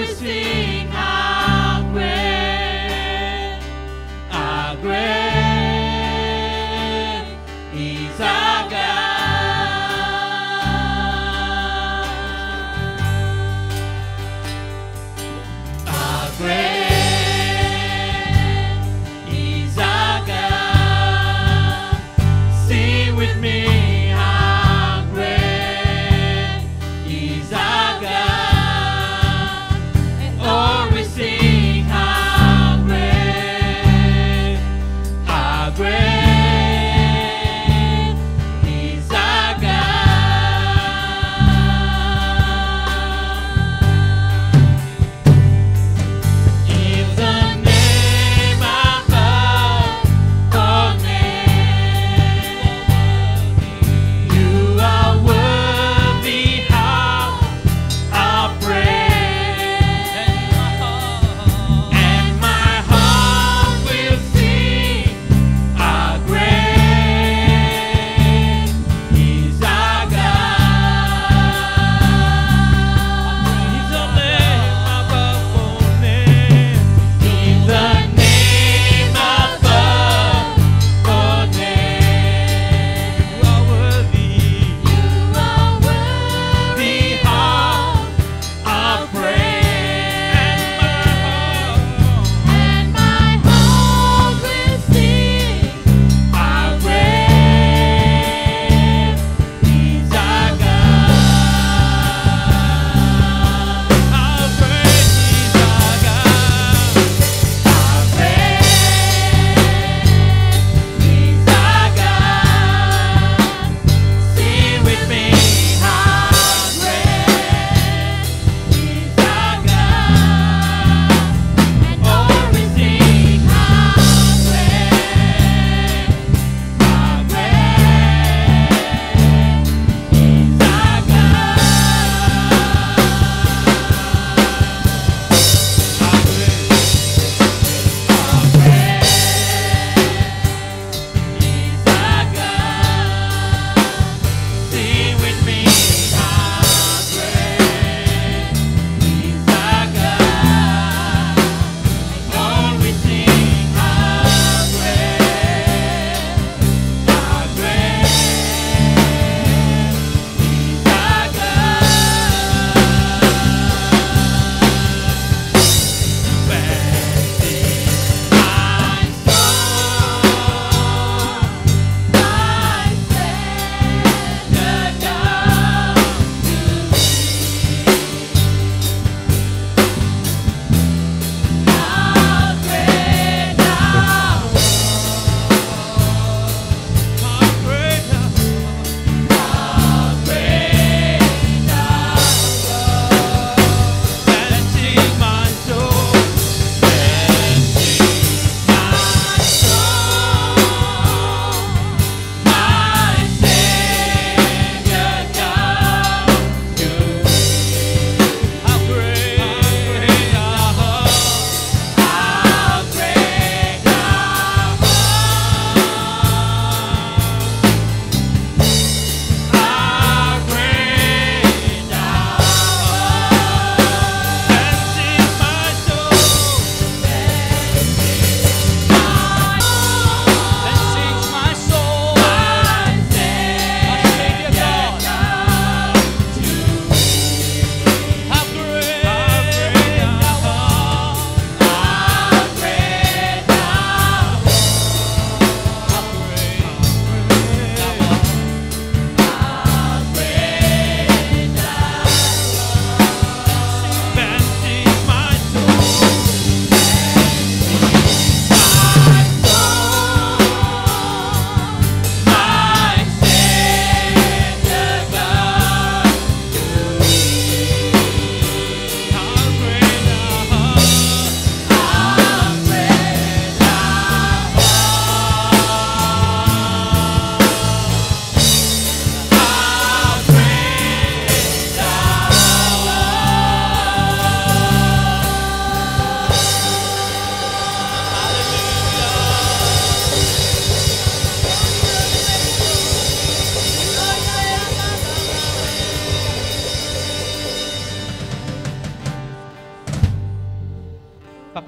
sing how great is our God. How great is our God. Sing with me. How great is our God. And all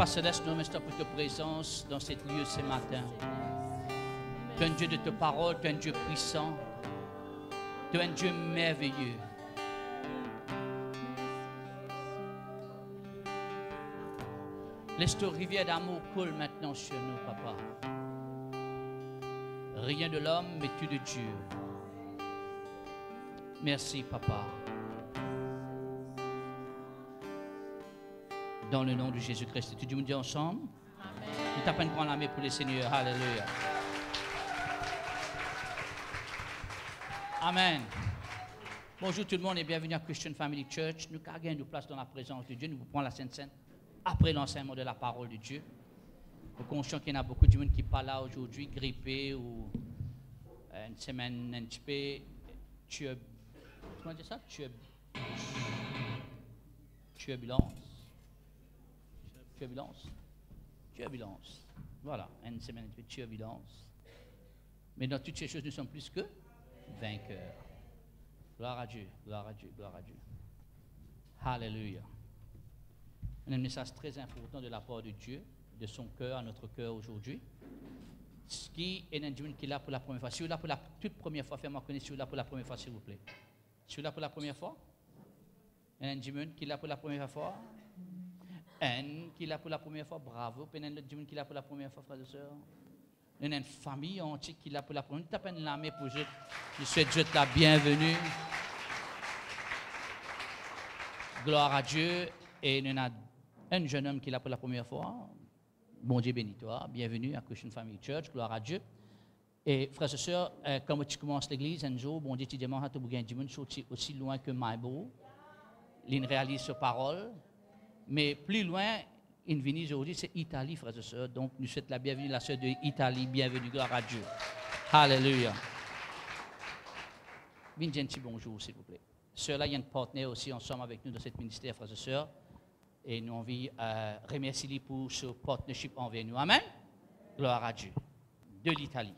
Papa Céleste, nous remercions pour ta présence dans cette lieu ce matin. Tu es un Dieu de ta parole, tu es un Dieu puissant, tu es un Dieu merveilleux. Laisse ta rivière d'amour coule maintenant sur nous, Papa. Rien de l'homme, mais tout de Dieu. Merci, Papa. Dans le nom de Jésus-Christ. Tout le monde dit ensemble? Amen. Nous tapons une grande main pour le Seigneur. Alléluia. Amen. Bonjour tout le monde et bienvenue à Christian Family Church. Nous avons une place dans la présence de Dieu. Nous vous prenons la Sainte Seine après l'enseignement de la parole de Dieu. Nous sommes conscients qu'il y en a beaucoup de monde qui parlent là aujourd'hui, grippé ou une semaine un petit peu. Comment dire ça? Turbulence. Voilà, une semaine un petit peu turbulence. Mais dans toutes ces choses, nous sommes plus que vainqueurs. Gloire à Dieu, gloire à Dieu, gloire à Dieu. Alléluia. Un message très important de la part de Dieu, de son cœur à notre cœur aujourd'hui. Ce qui est un Dieu qui est là pour la première fois. Si vous êtes là pour la toute première fois, faites-moi connaître si vous êtes là pour la première fois, s'il vous plaît. Si vous êtes là pour la première fois, un Dieu qui est là pour la première fois. Un qui est là pour la première fois, bravo. Puis un autre Dieu qui est là pour la première fois, frères et sœurs. Il y a une famille entière qui est là pour la première fois. Nous tapons la main pour Dieu. Je souhaite Dieu la bienvenue. Gloire à Dieu. Et il y a un jeune homme qui est là pour la première fois. Bon Dieu bénis toi. Bienvenue à Christian Family Church. Gloire à Dieu. Et frères et sœurs, quand tu commences l'église, un jour, bon Dieu te demande à te bouger un dimanche aussi loin que Maïbo. Il réalise sa parole. Mais plus loin, il vient aujourd'hui, c'est Italie, frères et sœurs. Donc, nous souhaitons la bienvenue, la sœur d'Italie. Bienvenue, gloire à Dieu. Alléluia. Bien gentil, bonjour, s'il vous plaît. Sœur, là, il y a un partenaire aussi ensemble avec nous dans ce ministère, frères et sœurs. Et nous envie remercier pour ce partnership envers nous. Amen. Gloire à Dieu. De l'Italie.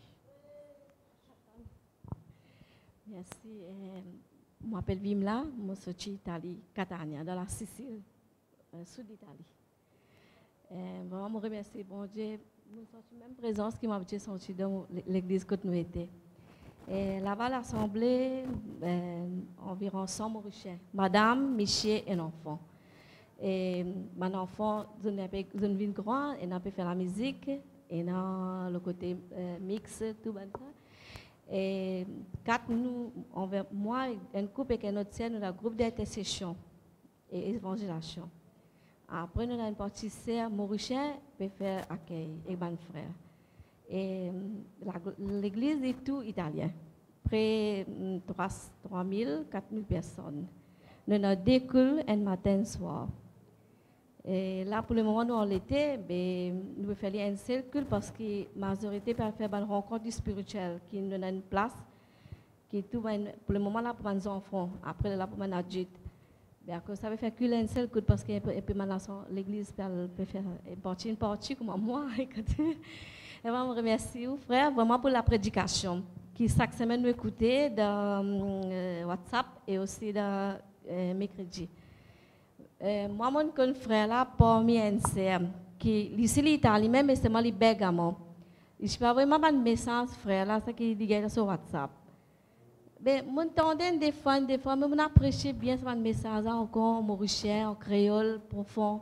Merci. Je m'appelle Vimla, je suis d'Italie, Catania, dans la Sicile, sud d'Italie. Vraiment, je remercie bon Dieu. Nous sommes la même présence qui m'a fait sortir dans l'église que nous étions. Là-bas, l'assemblée, environ 100 Mauriciens, madame, monsieur et un enfant. Et mon enfant, je viens grand, et n'a pas fait la musique, et dans le côté mix, tout ça. Et quatre, nous, moi, un couple et un autre, nous avons un groupe d'intercession et évangélisation. Après, nous avons une partie sœur mauricienne pour faire accueil et mon frère. Et l'église est tout italien. Près de 3 000, 4 000 personnes. Nous avons deux cultes un matin et soir. Et là, pour le moment, nous, en l'été, nous faisons un seul culte parce que la majorité peut faire une rencontre spirituelle qui nous donne une place, qui est tout, pour le moment, là, pour les enfants, après, là, pour les adultes. Ça veut faire culte un seul culte parce que l'église peut faire une partie comme moi. Et vraiment, je remercie vous, frère, vraiment pour la prédication qui chaque semaine nous écoutez dans WhatsApp et aussi dans mercredi. Moi, mon frère là, parmi un sœur, qui ici l'Italie, même c'est moi les Bergamo. Je peux vraiment un message frère là, ça qui dit sur WhatsApp. Mais mon tendance des fois, mais on apprécie bien ce message encore en mauricien, en créole, profond.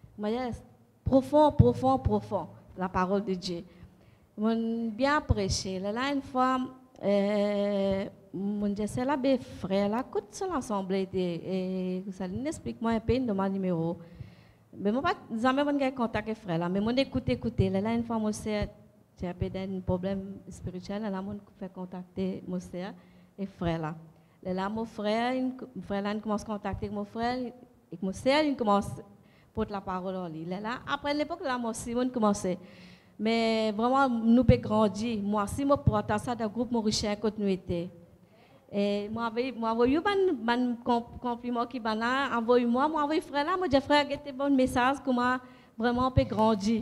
Profond, la parole de Dieu. Mon bien apprécié. Là une fois, mon Dieu, c'est là, frère, là, écoute sur l'assemblée, et ça explique-moi un peu de mon numéro. Mais moi, je n'ai pas contact avec frère, là, mais moi, écoutez, là, une fois, moi, j'ai un problème spirituel, là, moi, je fais contacter mon sœur et frère, là. Là, mon frère, là, il commence à contacter avec mon frère, et mon sœur, il commence à porter la parole en lui. Là, après l'époque, là, moi aussi, on commençait. Mais vraiment, nous pouvons grandir. Moi aussi, je prends ça dans le groupe mauricien que nous étions. Et moi, envoyé un compliment qui m'a là, envoyé-moi, envoyé frère là, moi, j'ai frère, j'ai un bon message, comment vraiment peut grandir.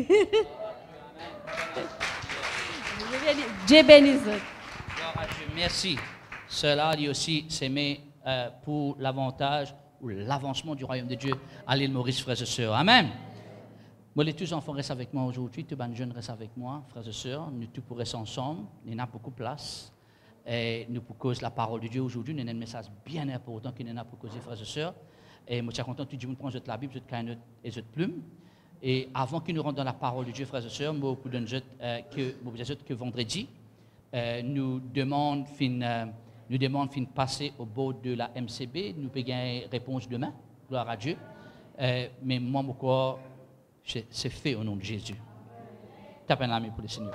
Dieu bénisse. Gloire à Dieu, merci. Cela dit aussi s'aimer pour l'avantage ou l'avancement du royaume de Dieu à l'île Maurice, frères et sœurs. Amen. Moi, les tous enfants restent avec moi aujourd'hui, tous les jeunes restent avec moi, frères et sœurs. Nous tous rester ensemble. Il y en a beaucoup de place. Et nous pour causer la parole de Dieu aujourd'hui. Nous avons un message bien important qui nous a pour causer, frères et sœurs. Et moi, je suis content que tout le monde prenne la Bible, je cahier et je plume. Et avant que nous rentrons dans la parole de Dieu, frères et sœurs, moi, pour donner que vendredi, nous demandons de passer au bord de la MCB. Nous pouvons gagner réponse demain. Gloire à Dieu. Mais moi, mon corps, c'est fait au nom de Jésus. Tapez la main pour le Seigneur.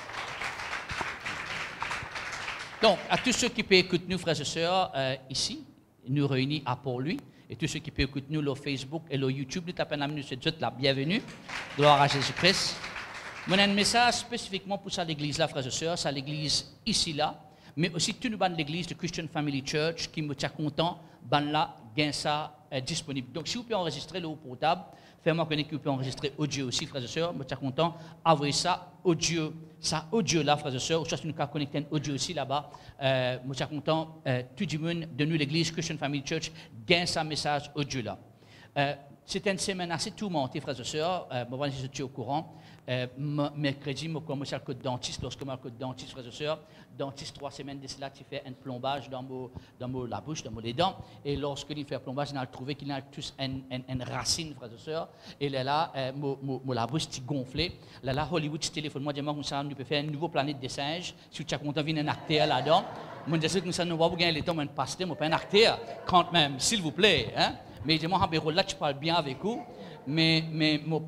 Donc, à tous ceux qui peuvent écouter nous, frères et sœurs, ici, nous réunis à Port-Louis, et tous ceux qui peuvent écouter nous, sur Facebook et sur YouTube, nous tapez la main, c'est toute la bienvenue. Gloire à Jésus-Christ. Moi, j'ai un message spécifiquement pour ça l'église là, frères et sœurs, ça l'église ici là, mais aussi toute l'église de Christian Family Church qui me tient content, ben là, gain ça disponible. Donc, si vous pouvez enregistrer le haut portable, faites-moi connaître que vous pouvez enregistrer audio aussi, frères et sœurs. Je suis content. Envoyez ça audio là, frères et sœurs. Ou soit si nous pouvons connecter un audio aussi là-bas. Je suis content. Tout le monde de nous, l'église Christian Family Church, gagne sa message audio là. C'était une semaine assez tourmentée, frères et sœurs. Je suis au courant. Mercredi, je commence à le dentiste. Lorsque je suis dentiste, frères et sœurs, dentiste 3 semaines de cela, tu fais un plombage dans la bouche, dans les dents. Et lorsque il fait un plombage, il a trouvé qu'il a tous une racine, frères et sœurs. Et là, la bouche est gonflée. Là, Hollywood téléphone moi, dis-moi, nous peut faire une nouvelle planète des singes. Si tu as content, venir un acteur là-dedans. Moi, je dis que nous ne pouvons pas gagner le temps, mais un pasteur, pas un acteur, quand même, s'il vous plaît. Hein? Mais dis-moi, là, tu parles bien avec vous. Mais mon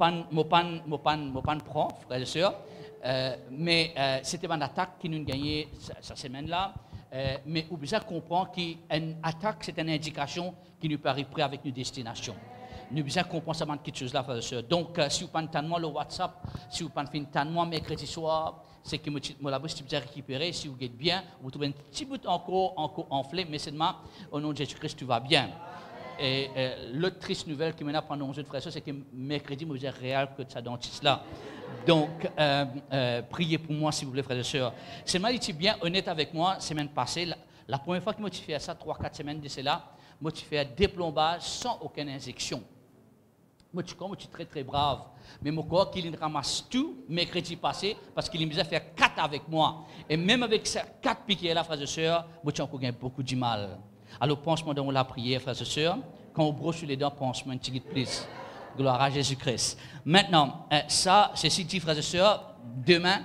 pan prend, frères et sœurs. Mais c'était une attaque qui nous a gagné cette semaine-là. Mais vous devez comprendre qu'une attaque, c'est une indication qui nous paraît près avec nos destinations. Nous devons comprendre ça quelque chose là, frères et sœurs. Donc, si vous parlez de le WhatsApp, si vous parlez de moi mercredi soir, c'est que la bouche est récupérée. Si vous êtes bien, vous trouvez un petit bout encore enflé, mais seulement au nom de Jésus-Christ, tout va bien. Et l'autre triste nouvelle qui m'a pendant 11 jours de frères, c'est que mercredi, je suis réel que de sa dentiste là. Donc, priez pour moi, s'il vous plaît, frères et sœurs. C'est mal, il bien honnête avec moi, semaine passée. La première fois que je fait ça, 3-4 semaines de cela, je fait un déplombage sans aucune injection. Moi, je suis très, très brave. Mais mon corps, il ramasse tout mercredi passé parce qu'il me a fait 4 avec moi. Et même avec ces 4 piquets là, frères et sœurs, moi, j'ai encore beaucoup de mal. Alors, pense-moi dans la prière, frères et sœurs. Quand on brosse les dents, pense-moi un petit peu plus. Gloire à Jésus-Christ. Maintenant, ça, c'est si dit, frères et sœurs, demain,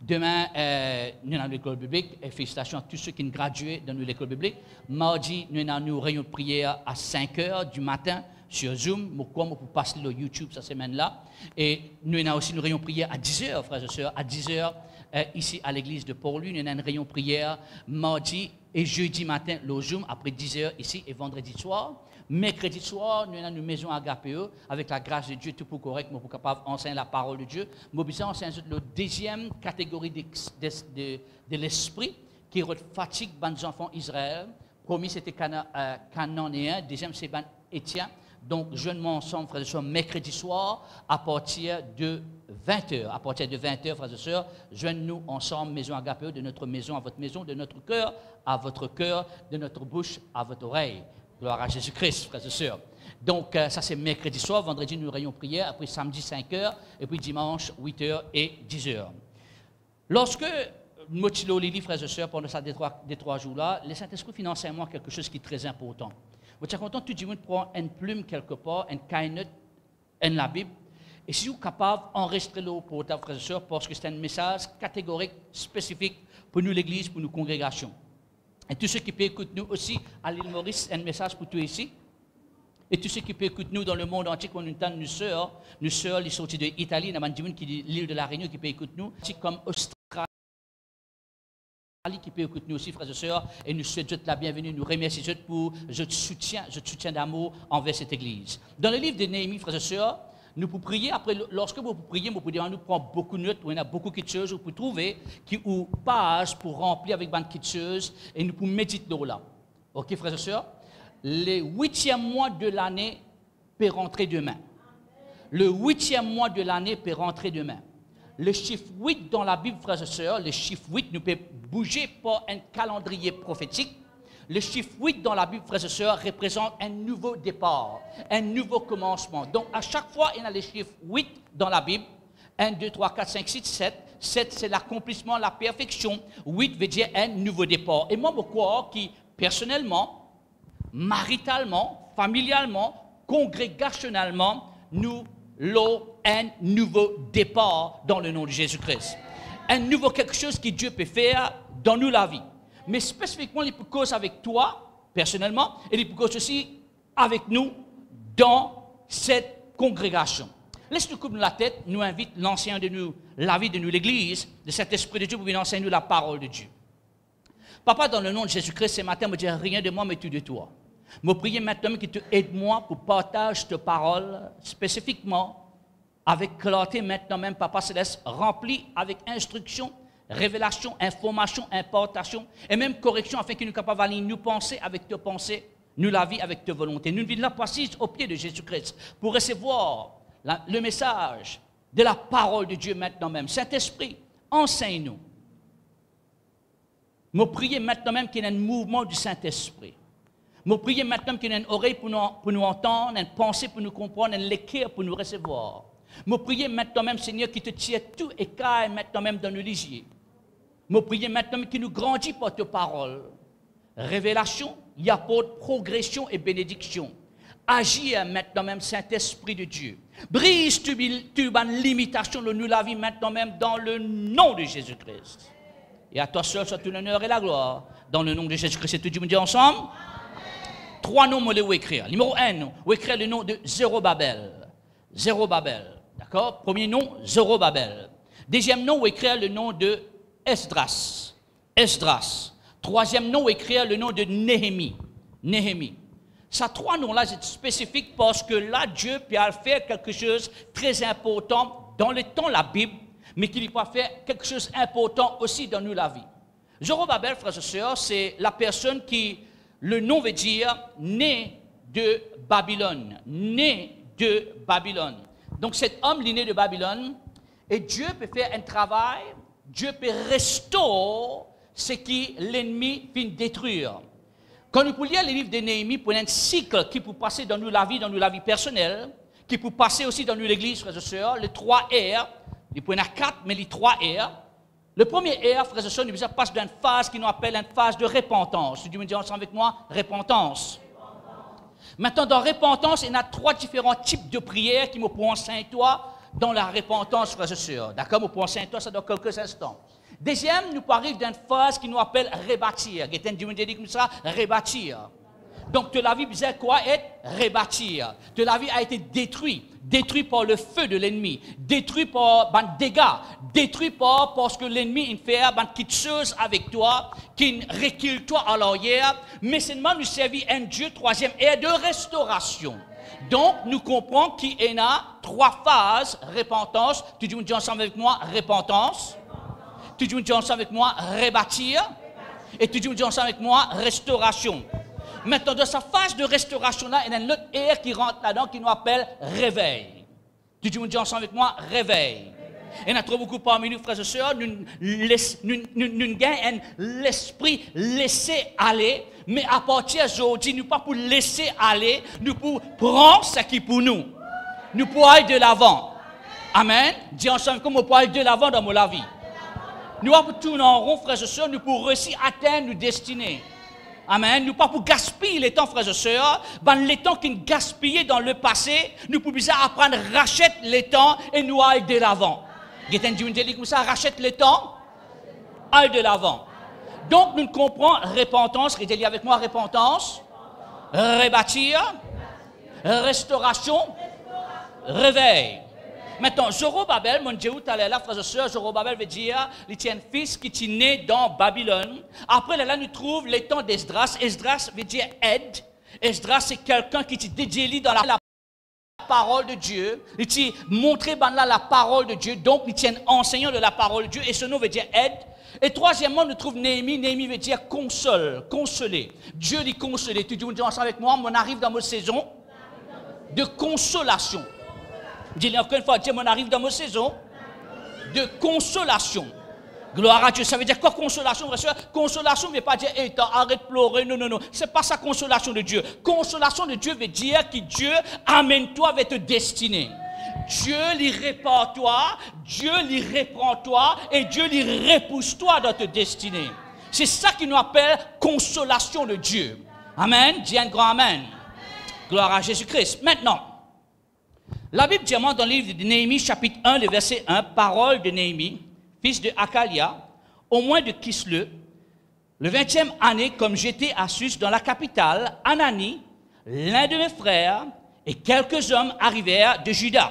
nous avons l'école biblique. Et félicitations à tous ceux qui ont gradué dans l'école biblique. Mardi, nous avons une réunion de prière à 5 h du matin sur Zoom. Pourquoi pour passer le YouTube cette semaine-là. Et nous avons aussi une réunion de prière à 10 h, frères et sœurs. À 10 h, ici à l'église de Port-Louis, nous avons une réunion de prière mardi et jeudi matin, le Zoom, après 10 h ici, et vendredi soir. Mercredi soir, nous avons une maison à AGAPE, avec la grâce de Dieu, tout pour correct, nous sommes capables d'enseigner la parole de Dieu. Nous sommes enseigner la deuxième catégorie de l'esprit, qui est fatigue des enfants d'Israël. Premier, c'était Cananéen, deuxième, c'est Étienne. Donc, jeunement ensemble, frères et sœurs, mercredi soir, à partir de 20 h. À partir de 20 h, frères et sœurs, joignez-nous ensemble, maison AGAPE, de notre maison à votre maison, de notre cœur à votre cœur, de notre bouche à votre oreille. Gloire à Jésus-Christ, frères et sœurs. Donc, ça c'est mercredi soir, vendredi nous réunion prière, après samedi 5 h, et puis dimanche 8 h et 10 h. Lorsque Motilo Lili, frères et sœurs, pendant ces 3 jours-là, le Saint-Esprit finance en moi quelque chose qui est très important. Vous êtes content, tout le monde prend une plume quelque part, une caïnote, la Bible, et si vous êtes capable d'enregistrer le portable, frères et sœurs, parce que c'est un message catégorique, spécifique pour nous, l'Église, pour nos congrégations. Et tous ceux qui peuvent écouter nous aussi à l'île Maurice, un message pour tous ici. Et tous ceux qui peuvent écouter nous dans le monde entier, quand nous entendons nos sœurs, ils sont sortis d'Italie, il y a des gens qui l'île de la Réunion qui peuvent écouter nous, comme Australie qui peut écouter nous aussi, frères et sœurs, et nous souhaitons la bienvenue, nous remercions pour votre soutien d'amour envers cette Église. Dans le livre de Néhémie, frères et sœurs, nous pouvons prier. Après, lorsque vous priez, vous pouvez nous prendre beaucoup de notes, où il y a beaucoup de choses, vous pouvez trouver qui ou page pour remplir avec beaucoup de choses, et nous pouvons méditer là. Ok, frères et sœurs? Le 8e mois de l'année peut rentrer demain. Le 8e mois de l'année peut rentrer demain. Le chiffre 8 dans la Bible, frères et sœurs, le chiffre 8 nous peut bouger par un calendrier prophétique. Le chiffre 8 dans la Bible, frères et sœurs, représente un nouveau départ, un nouveau commencement. Donc, à chaque fois, il y a le chiffre 8 dans la Bible. 1, 2, 3, 4, 5, 6, 7. 7, c'est l'accomplissement, la perfection. 8 veut dire un nouveau départ. Et moi, je crois que, personnellement, maritalement, familialement, congrégationnalement, nous avons un nouveau départ dans le nom de Jésus-Christ. Un nouveau quelque chose que Dieu peut faire dans nous la vie. Mais spécifiquement, il peut causer avec toi, personnellement, et il peut causer aussi avec nous dans cette congrégation. Laisse-nous couper la tête, nous invite l'ancien de nous, la vie de nous, l'Église, de cet Esprit de Dieu pour venir enseigner nous la parole de Dieu. Papa, dans le nom de Jésus-Christ, ce matin, me dis rien de moi, mais tout de toi. Je prie maintenant que tu aides moi pour partager ta parole spécifiquement avec clarté maintenant même, Papa Céleste, rempli avec instruction, révélation, information, importation et même correction afin que nous soyons capables de nous penser avec tes pensées, nous la vie avec tes volontés. Nous vivons là précise au pied de Jésus-Christ pour recevoir le message de la parole de Dieu maintenant même. Saint-Esprit, enseigne-nous. Je prie maintenant même qu'il y ait un mouvement du Saint-Esprit. Je prie maintenant qu'il y ait une oreille pour nous entendre, une pensée pour nous comprendre, une lecture pour nous recevoir. Je prie maintenant même, Seigneur, qui te tire tout écaille maintenant même dans nos lisiers. Je prie maintenant même qu'il nous grandit par ta parole. Révélation, il apporte progression et bénédiction. Agis maintenant même, Saint-Esprit de Dieu. Brise tu limitation de nous la vie maintenant même dans le nom de Jésus-Christ. Et à toi seul soit tout l'honneur et la gloire. Dans le nom de Jésus-Christ, et tout le monde dit ensemble. 3 noms, je vais écrire. Numéro 1, je vais écrire le nom de Zérobabel. Zérobabel. D'accord? Premier nom, Zérobabel. Deuxième nom, je vais écrire le nom de Esdras. Esdras. Troisième nom, je vais écrire le nom de Néhémie. Néhémie. Ces 3 noms-là, c'est spécifique parce que là, Dieu peut faire quelque chose de très important dans le temps de la Bible, mais qu'il peut faire quelque chose d'important aussi dans nous la vie. Zorobabel, frères et sœurs, c'est la personne qui, le nom veut dire né de Babylone. Né de Babylone. Donc cet homme est né de Babylone et Dieu peut faire un travail, Dieu peut restaurer ce qui l'ennemi vient détruire. Quand nous pouvons lire les livres de Néhémie pour un cycle qui peut passer dans nous la vie personnelle, qui peut passer aussi dans nous l'église, frères et sœurs, les 3 R, il y en a 4, mais les 3 R. Le premier R, frères et sœurs, nous passe d'une phase qui nous appelle une phase de repentance. Tu me dis ensemble avec moi, repentance. Maintenant, dans repentance, il y a 3 différents types de prières qui me pourront enseigner toi dans la repentance, frères et sœurs. D'accord, me pourront enseigner toi ça dans quelques instants. Deuxième, nous arrivons d'une phase qui nous appelle rebâtir. Dieu me dit comme ça, rebâtir. Donc, de la vie, c'est quoi être rebâtir. De la vie a été détruit par le feu de l'ennemi, détruit par des dégâts, détruit parce que l'ennemi fait quelque chose avec toi, qui recule toi à l'arrière, mais seulement nous servir un Dieu, troisième, et de restauration. Donc, nous comprenons qu'il y a 3 phases, repentance, tu dis ensemble avec moi, repentance, tu dis ensemble avec moi, rebâtir, et tu dis ensemble avec moi, restauration. Maintenant, dans sa phase de restauration-là, il y a un autre air qui rentre là-dedans qui nous appelle réveil. Tu dis ensemble avec moi, réveil. Il y en a trop beaucoup parmi nous, frères et sœurs, nous gagnons l'esprit laisser aller, mais à partir d'aujourd'hui, nous ne pas pour laisser aller, nous pour prendre ce qui est pour nous. Nous pour aller de l'avant. Amen. Dis ensemble comme on peut aller de l'avant dans la vie. Nous pour tourner en rond, frères et sœurs, nous pour réussir à atteindre nos destinées. Amen. Nous pas pour gaspiller les temps, frères et sœurs. Les temps qui nous gaspillés dans le passé, nous pouvons apprendre à racheter les temps et nous aller de l'avant. Comme ça, rachète le temps, aller de l'avant. Donc, nous comprenons repentance, rédéliez avec moi, repentance, rebâtir, restauration, réveil. Maintenant, Zorobabel, mon Dieu, tout à l'heure, frères et sœurs, Zorobabel veut dire, il tient un fils qui est né dans Babylone. Après, là, nous trouvons les temps d'Esdras. Esdras veut dire aide. Esdras, c'est quelqu'un qui est dédié dans la parole de Dieu. Il t'a montré la parole de Dieu. Donc, il tient enseignant de la parole de Dieu. Et ce nom veut dire aide. Et troisièmement, nous trouvons Néhémie. Néhémie veut dire console, consoler. Dieu dit consoler. Tu dis ensemble avec moi, on arrive dans notre saison de consolation. Dis-le encore une fois, Dieu, on arrive dans notre saison de consolation. Gloire à Dieu. Ça veut dire quoi consolation, frère, soeur? Consolation ne veut pas dire, hey, arrête de pleurer. Non, non, non. Ce n'est pas ça, consolation de Dieu. Consolation de Dieu veut dire que Dieu amène-toi vers ta destinée. Dieu lui répare toi, Dieu lui reprend toi et Dieu lui repousse toi dans ta destinée. C'est ça qui nous appelle consolation de Dieu. Amen. Dis un grand amen. Gloire à Jésus-Christ. Maintenant, la Bible dit dans le livre de Néhémie, chapitre 1, le verset 1, parole de Néhémie, fils de Hakalia, au moins de Kisle, le 20e année, comme j'étais à Sus, dans la capitale, Anani, l'un de mes frères, et quelques hommes arrivèrent de Juda.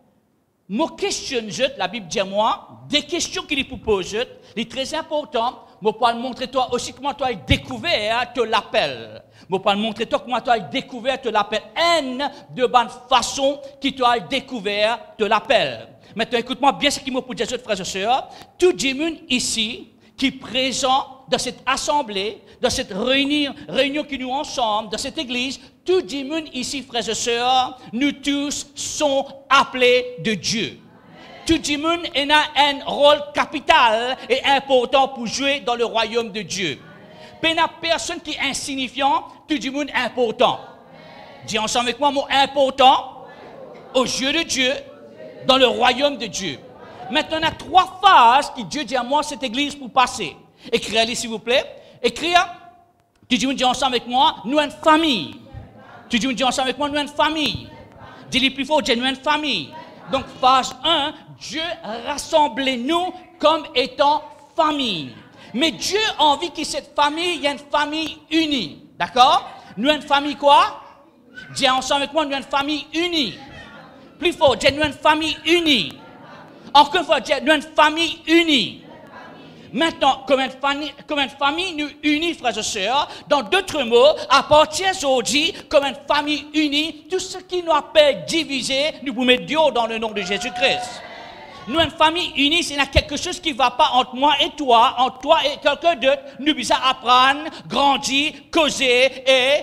Moi questionne, la Bible dit à moi, des questions qu'il vous pose, les très importantes, je peux montrer toi aussi comment tu as découvert te l'appel. Je peux montrer toi comment tu as découvert te l'appel. N de bonne façon qui tu as découvert te l'appel. Maintenant, écoute-moi bien ce qu'il me dit, frères et sœurs. Tout le monde ici qui est présent dans cette assemblée, dans cette réunion qui nous ensemble, dans cette église, tout le monde ici, frères et sœurs, nous tous sommes appelés de Dieu. Tout le monde a un rôle capital et important pour jouer dans le royaume de Dieu. Il n'y a personne qui est insignifiant, tout le monde est important. Dis ensemble avec moi, mot important aux yeux de Dieu, dans le royaume de Dieu. Maintenant, il y a 3 phases que Dieu dit à moi, cette église, pour passer. Écrivez-les, s'il vous plaît. Écrire, tout le monde dit ensemble avec moi, nous sommes une famille. Tout le monde dit ensemble avec moi, nous sommes une famille. Dis-le plus fort, nous sommes une famille. Donc, phase 1, Dieu rassemble-nous comme étant famille. Mais Dieu a envie que cette famille, il y ait une famille unie. D'accord? Nous sommes une famille quoi? Dis ensemble avec moi, nous sommes une famille unie. Plus fort, nous sommes une famille unie. Encore une fois, nous sommes une famille unie. Maintenant, comme une famille nous unit, frères et sœurs, dans d'autres mots, à partir d'aujourd'hui, comme une famille unie, tout ce qui nous appelle divisé, nous vous mettons Dieu dans le nom de Jésus-Christ. Nous, une famille unie, s'il y a quelque chose qui ne va pas entre moi et toi, entre toi et quelqu'un d'autre, nous devons apprendre, grandir, causer et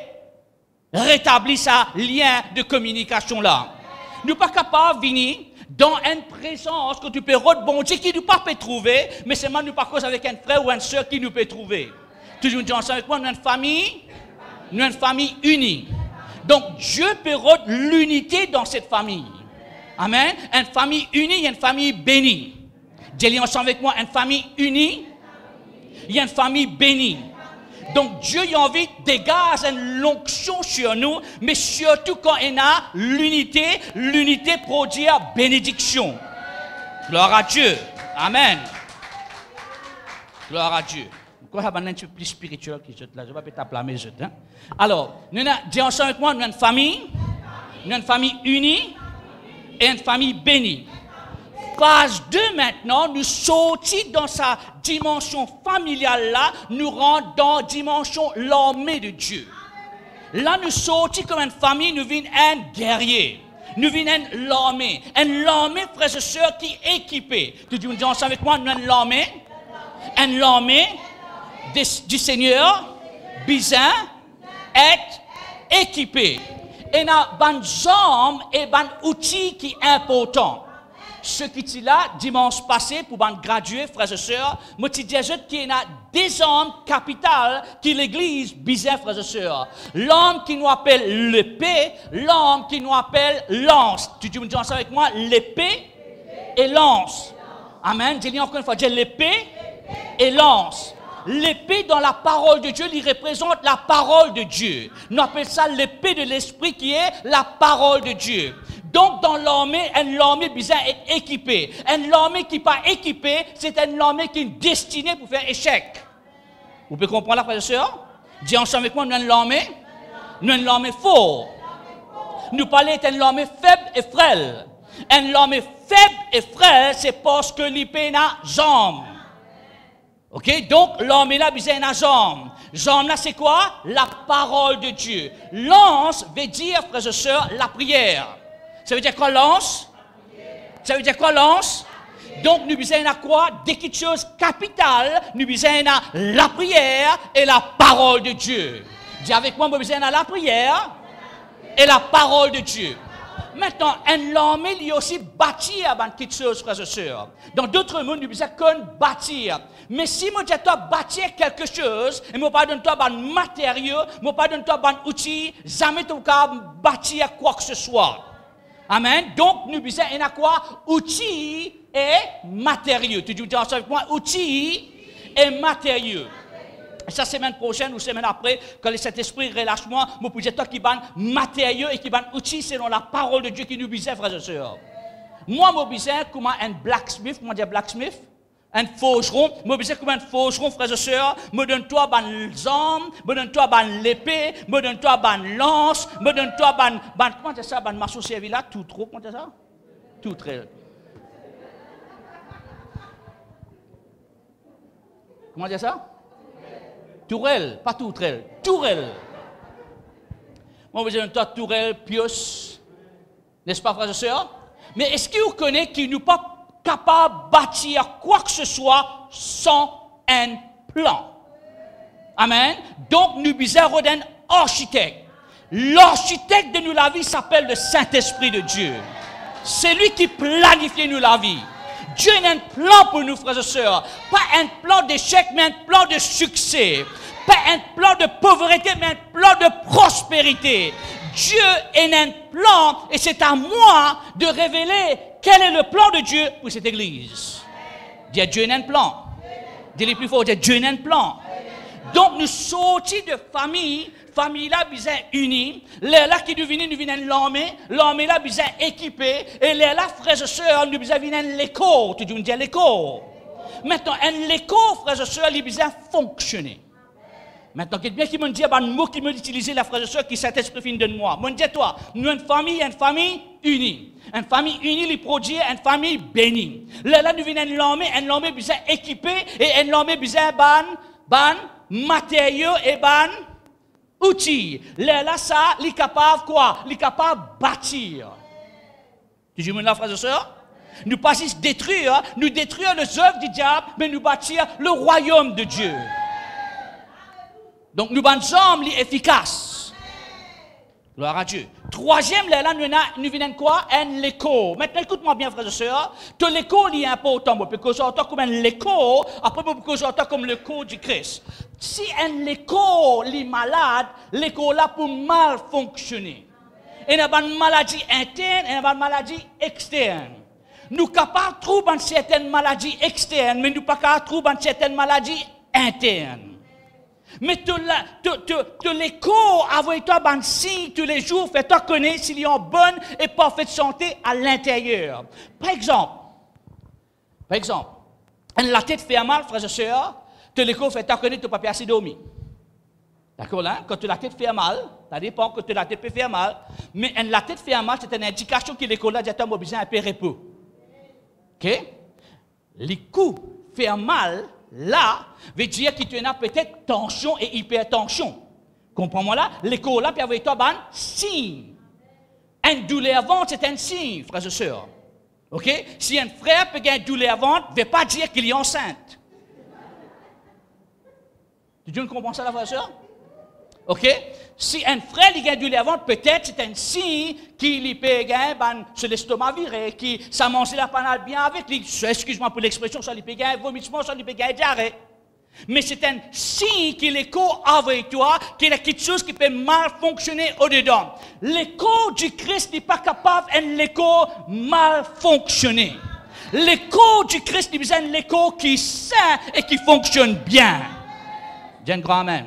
rétablir ce lien de communication là. Nous ne sommes pas capables de venir dans une présence que tu peux rebondir, qui ne peut pas trouver, mais seulement nous pas cause avec un frère ou une soeur qui nous peut trouver. Toujours nous disons ensemble avec moi, nous sommes une famille unie. Donc Dieu peut rendre l'unité dans cette famille. Amen. Une famille unie, il y a une famille bénie. Dis-le ensemble avec moi, une famille unie, il y a une famille bénie. Donc Dieu a envie de dégager une onction sur nous, mais surtout quand il y a l'unité, l'unité produit bénédiction. Gloire à Dieu. Amen. Gloire à Dieu. Quoi, ça va un peu plus spirituel que je là. Je vais pas t'appeler je. Alors, nous dis ensemble avec moi, nous sommes une famille unie et une famille bénie. Phase 2 maintenant, nous sortons dans sa dimension familiale là, nous rentrons dans la dimension l'armée de Dieu. Là, nous sortons comme une famille, nous venons un guerrier. Nous venons l'armée. Une armée, frères et sœurs, qui est équipée. Tu dis ensemble avec moi, nous sommes l'armée. Une armée du Seigneur, besoin est équipée. Et nous avons des armes et des outils qui sont importants. Ce qui est là, dimanche passé, pour les gradués, frères et sœurs, je dis qu'il y a des armes capitales qui l'Église besoin, frères et sœurs. L'arme qui nous appelle l'épée, l'arme qui nous appelle lance. Tu dis ensemble avec moi, l'épée et lance. Amen. Dis-le encore une fois, dis l'épée et lance. L'épée dans la parole de Dieu, il représente la parole de Dieu. Nous appelons ça l'épée de l'esprit qui est la parole de Dieu. Donc, dans l'armée, une armée besoin est équipée. Une armée qui n'est pas équipée, c'est une armée qui est destinée pour faire échec. Vous pouvez comprendre là, frères et sœurs? Dis ensemble avec moi, nous avons une armée. Nous avons une armée forte. Nous parlons d'une armée faible et frêle. Une armée faible et frêle, c'est parce que l'épée n'a jambes. Ok? Donc, l'armée là, besoin n'a jambes. Jambes là, c'est quoi? La parole de Dieu. Lance veut dire, frères et sœurs, la prière. Ça veut dire quoi, lance? Ça veut dire quoi, lance? Donc, nous besoin à quoi? Des petites choses capitales. Nous besoin à la prière et la parole de Dieu. Dis avec moi, nous besoin à la prière et la parole de Dieu. Maintenant, l'armée, il y a aussi bâtir avant quelque chose, frères et sœurs. Dans d'autres mots, nous disons qu'on bâtir. Mais si moi dis toi bâtir quelque chose, et moi pas donne toi un matériau, moi pas donne toi un outil, jamais tu vas bâtir quoi que ce soit. Amen. Donc, nous disons, il y a quoi? Outils et matériaux. Tu dis ensemble avec moi, outils et matériaux. Et ça, semaine prochaine ou semaine après, quand cet esprit relâche moi, je peux dire toi qui ban matériaux et qui ban outils selon la parole de Dieu qui nous disait, frères et sœurs. Moi, je disais comment un blacksmith, comment dire blacksmith? Un forgeron, je disais comment un forgeron, frères et sœurs, me donne toi ban armes, me donne toi ban l'épée, me donne toi ban lance, me donne toi ban comment dire ça, ban marceau servi là, tout trop, comment dire ça? Tout très. Comment dire ça? Tourelle, pas tourelle, tourelle. Moi, vous avez toi tourelle, pioche, n'est-ce pas, frères et sœurs? Mais est-ce que vous connaissez qu'il n'est pas capable de bâtir quoi que ce soit sans un plan? Amen. Donc, nous sommes un architecte. L'architecte de nous la vie s'appelle le Saint-Esprit de Dieu. C'est lui qui planifie nous la vie. Dieu a un plan pour nous, frères et sœurs. Pas un plan d'échec, mais un plan de succès. Pas un plan de pauvreté, mais un plan de prospérité. Dieu a un plan et c'est à moi de révéler quel est le plan de Dieu pour cette église. Dis Dieu a un plan. Dis-le plus fort, Dieu a un plan. Donc nous sortis de famille. Famille là, ils sont unis. Les là qui nous viennent l'armée. L'armée là, ils sont équipés. Et les là, frères et sœurs, nous viennent l'école. Tu dis l'école. Maintenant, l'école, frères et sœurs, ils sont fonctionner. Maintenant, quelqu'un qui me dit un mot qui me dit utiliser la frère et sœur qui Saint-Esprit fin de moi. Moi, dis toi, nous une famille unie. Une famille unie, les produit une famille bénie. Là, nous venons l'armée ils sont équipés. Et l'armée, ils sont ban matériaux et ban outils. Là, ça, il est capable quoi? Il est capable de bâtir. Tu dis, la frère et sœur? Nous pas juste détruire les œuvres du diable, mais nous bâtir le royaume de Dieu. Donc, nous sommes efficaces. Gloire à Dieu. Troisième, là, nous venons quoi? L'écho. Maintenant, écoute-moi bien, frères et sœurs. Que l'écho est important. Parce que j'entends comme l'écho, après, parce que j'entends comme l'écho du Christ. Si l'écho est malade, l'écho là pour mal fonctionner. Il y a une maladie interne et une maladie externe. Nous sommes capables de trouver certaines maladies externes, mais nous ne sommes pas capables de trouver certaines maladies internes. Mais tu l'écho avec toi un signe tous les jours, fais-toi connaître s'il y a une bonne et parfaite santé à l'intérieur. Par exemple, la tête fait mal, frères et sœurs, tu l'écho fais-toi connaître, tu ne peux pas assez dormir. D'accord là? Quand la tête fait mal, ça dépend quand la tête peut faire mal, mais la tête fait mal, c'est une indication que l'écho là, j'ai besoin un peu de repos. Ok? Les coups fait mal. Là, veut dire que tu as peut-être tension et hypertension. Comprends-moi là? L'écho là, puis avec toi, un signe. Une douleur à ventre, c'est un signe, frères et sœurs. OK? Si un frère peut avoir une douleur à ventre, ne veut pas dire qu'il est enceinte. Tu comprends ça, la frère et sœur? OK? Si un frère a une douleur à ventre, peut-être c'est un signe qu'il peut avoir sur l'estomac viré, qu'il ça mange la panade bien avec lui. Excuse-moi pour l'expression, ça lui peut avoir un vomissement, ça lui peut avoir un diarrhée. Mais c'est un signe qu'il écho avec toi, qu'il y a quelque chose qui peut mal fonctionner au-dedans. L'écho du Christ n'est pas capable d'écho mal fonctionner. L'écho du Christ est un écho qui est sain et qui fonctionne bien. Dis un grand amen.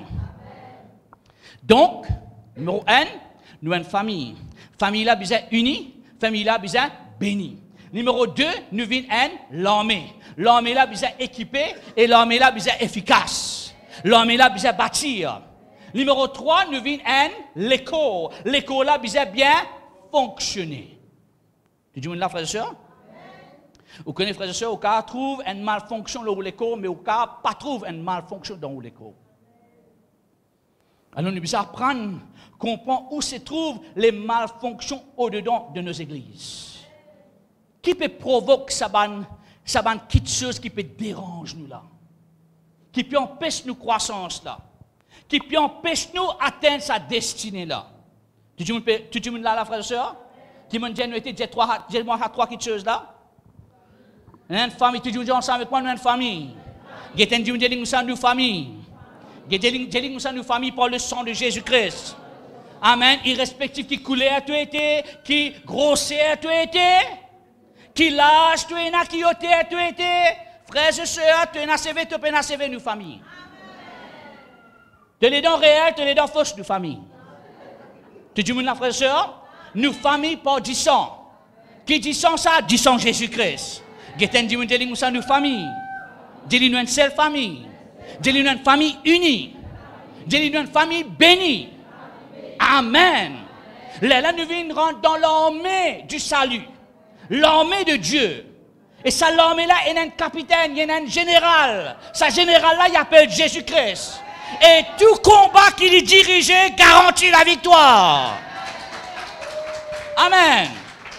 Donc, numéro 1, nous avons une famille. Famille là, vous êtes unie. Famille là, vous êtes bénie. Numéro 2, nous avons l'armée. L'armée là, vous êtes équipée. Et l'armée là, vous êtes efficace. L'armée là, vous êtes bâtir. Numéro 3, nous avons l'écho. L'écho là, vous êtes bien fonctionner. Tu dis là, frères et sœurs? Vous connaissez, frères et sœurs, au cas trouve une malfonction dans l'écho, mais au cas pas trouve une malfonction dans l'écho. Alors nous devons apprendre, comprendre où se trouvent les malfonctions au-dedans de nos églises. Qui peut provoquer ça quelque chose qui peut déranger nous là? Qui peut empêcher nous croissance là? Qui peut empêcher nous atteindre sa destinée là? Tu dis là, frère et sœur? Qui m'a dit, nous étions dis-moi à trois quelque chose là. Nous sommes une famille, toujours dit ensemble avec moi, nous sommes une famille. Nous sommes une famille. Nous sommes une famille par le sang de Jésus-Christ. Amen. Irrespectif qui coulait à tout été, qui grossait à tout été, qui lâche tout été, qui ôtait à tout été. Frères et sœurs, tu es nassé, tu peux nassé, nous famille. Tu es dans réel, tu es dans fausse, nous famille. Tu dis, mon frère et sœur, nous famille par du sang. Qui dit sang ça? Du sang Jésus-Christ. Nous sommes une famille. Dis-nous une seule famille. Dis-nous une famille unie. Dis-nous une famille bénie. Amen. Là, nous venons rentrer dans l'armée du salut. L'armée de Dieu. Et ça, l'armée là, il y a un capitaine, il y a un général. Ce général là, il appelle Jésus-Christ. Et tout combat qu'il y dirige garantit la victoire. Amen.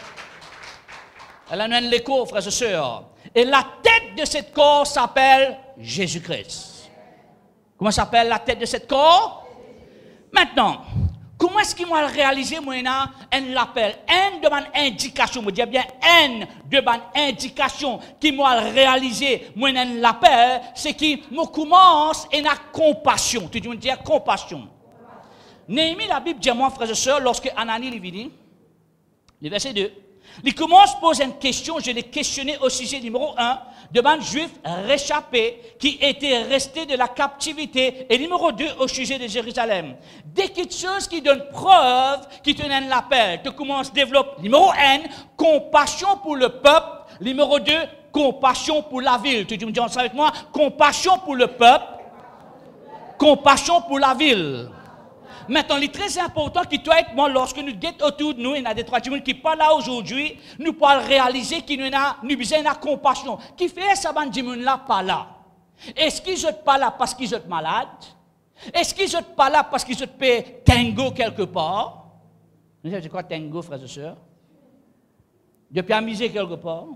Elle a un écho, frères et sœurs. Et la tête de cette corps s'appelle Jésus-Christ. Comment s'appelle la tête de cette corps? Maintenant, comment est-ce qu'il m'a réalisé, moi, un l'appel? Un de mes indications, je dis bien un de mes indications qui m'a réalisé, moi, un l'appel, c'est qu'il me commence à la compassion. Tu dis, compassion. Néhémie, la Bible dit, moi, frères et sœurs, lorsque Anani lui dit, le verset 2, il commence à poser une question, je l'ai questionné au sujet numéro 1, de man juif réchappé qui était resté de la captivité, et numéro 2 au sujet de Jérusalem. Dès quelque chose qui donne preuve, qui te donne l'appel, tu commences à développer, numéro 1, compassion pour le peuple, numéro 2, compassion pour la ville. Tu dis ça avec moi, compassion pour le peuple, compassion pour la ville. Maintenant, il est très important qu'il doit être, moi, lorsque nous sommes autour de nous, il y a des trois qui parlent là aujourd'hui, nous pouvons réaliser qu'il y a une compassion. Qui fait ça, là, pas là? Est-ce qu'ils ne sont pas là parce qu'ils sont malades? Est-ce qu'ils ne sont pas là parce qu'ils sont payés tango quelque part? Vous savez quoi tango, frères et sœurs? Depuis amuser quelque part.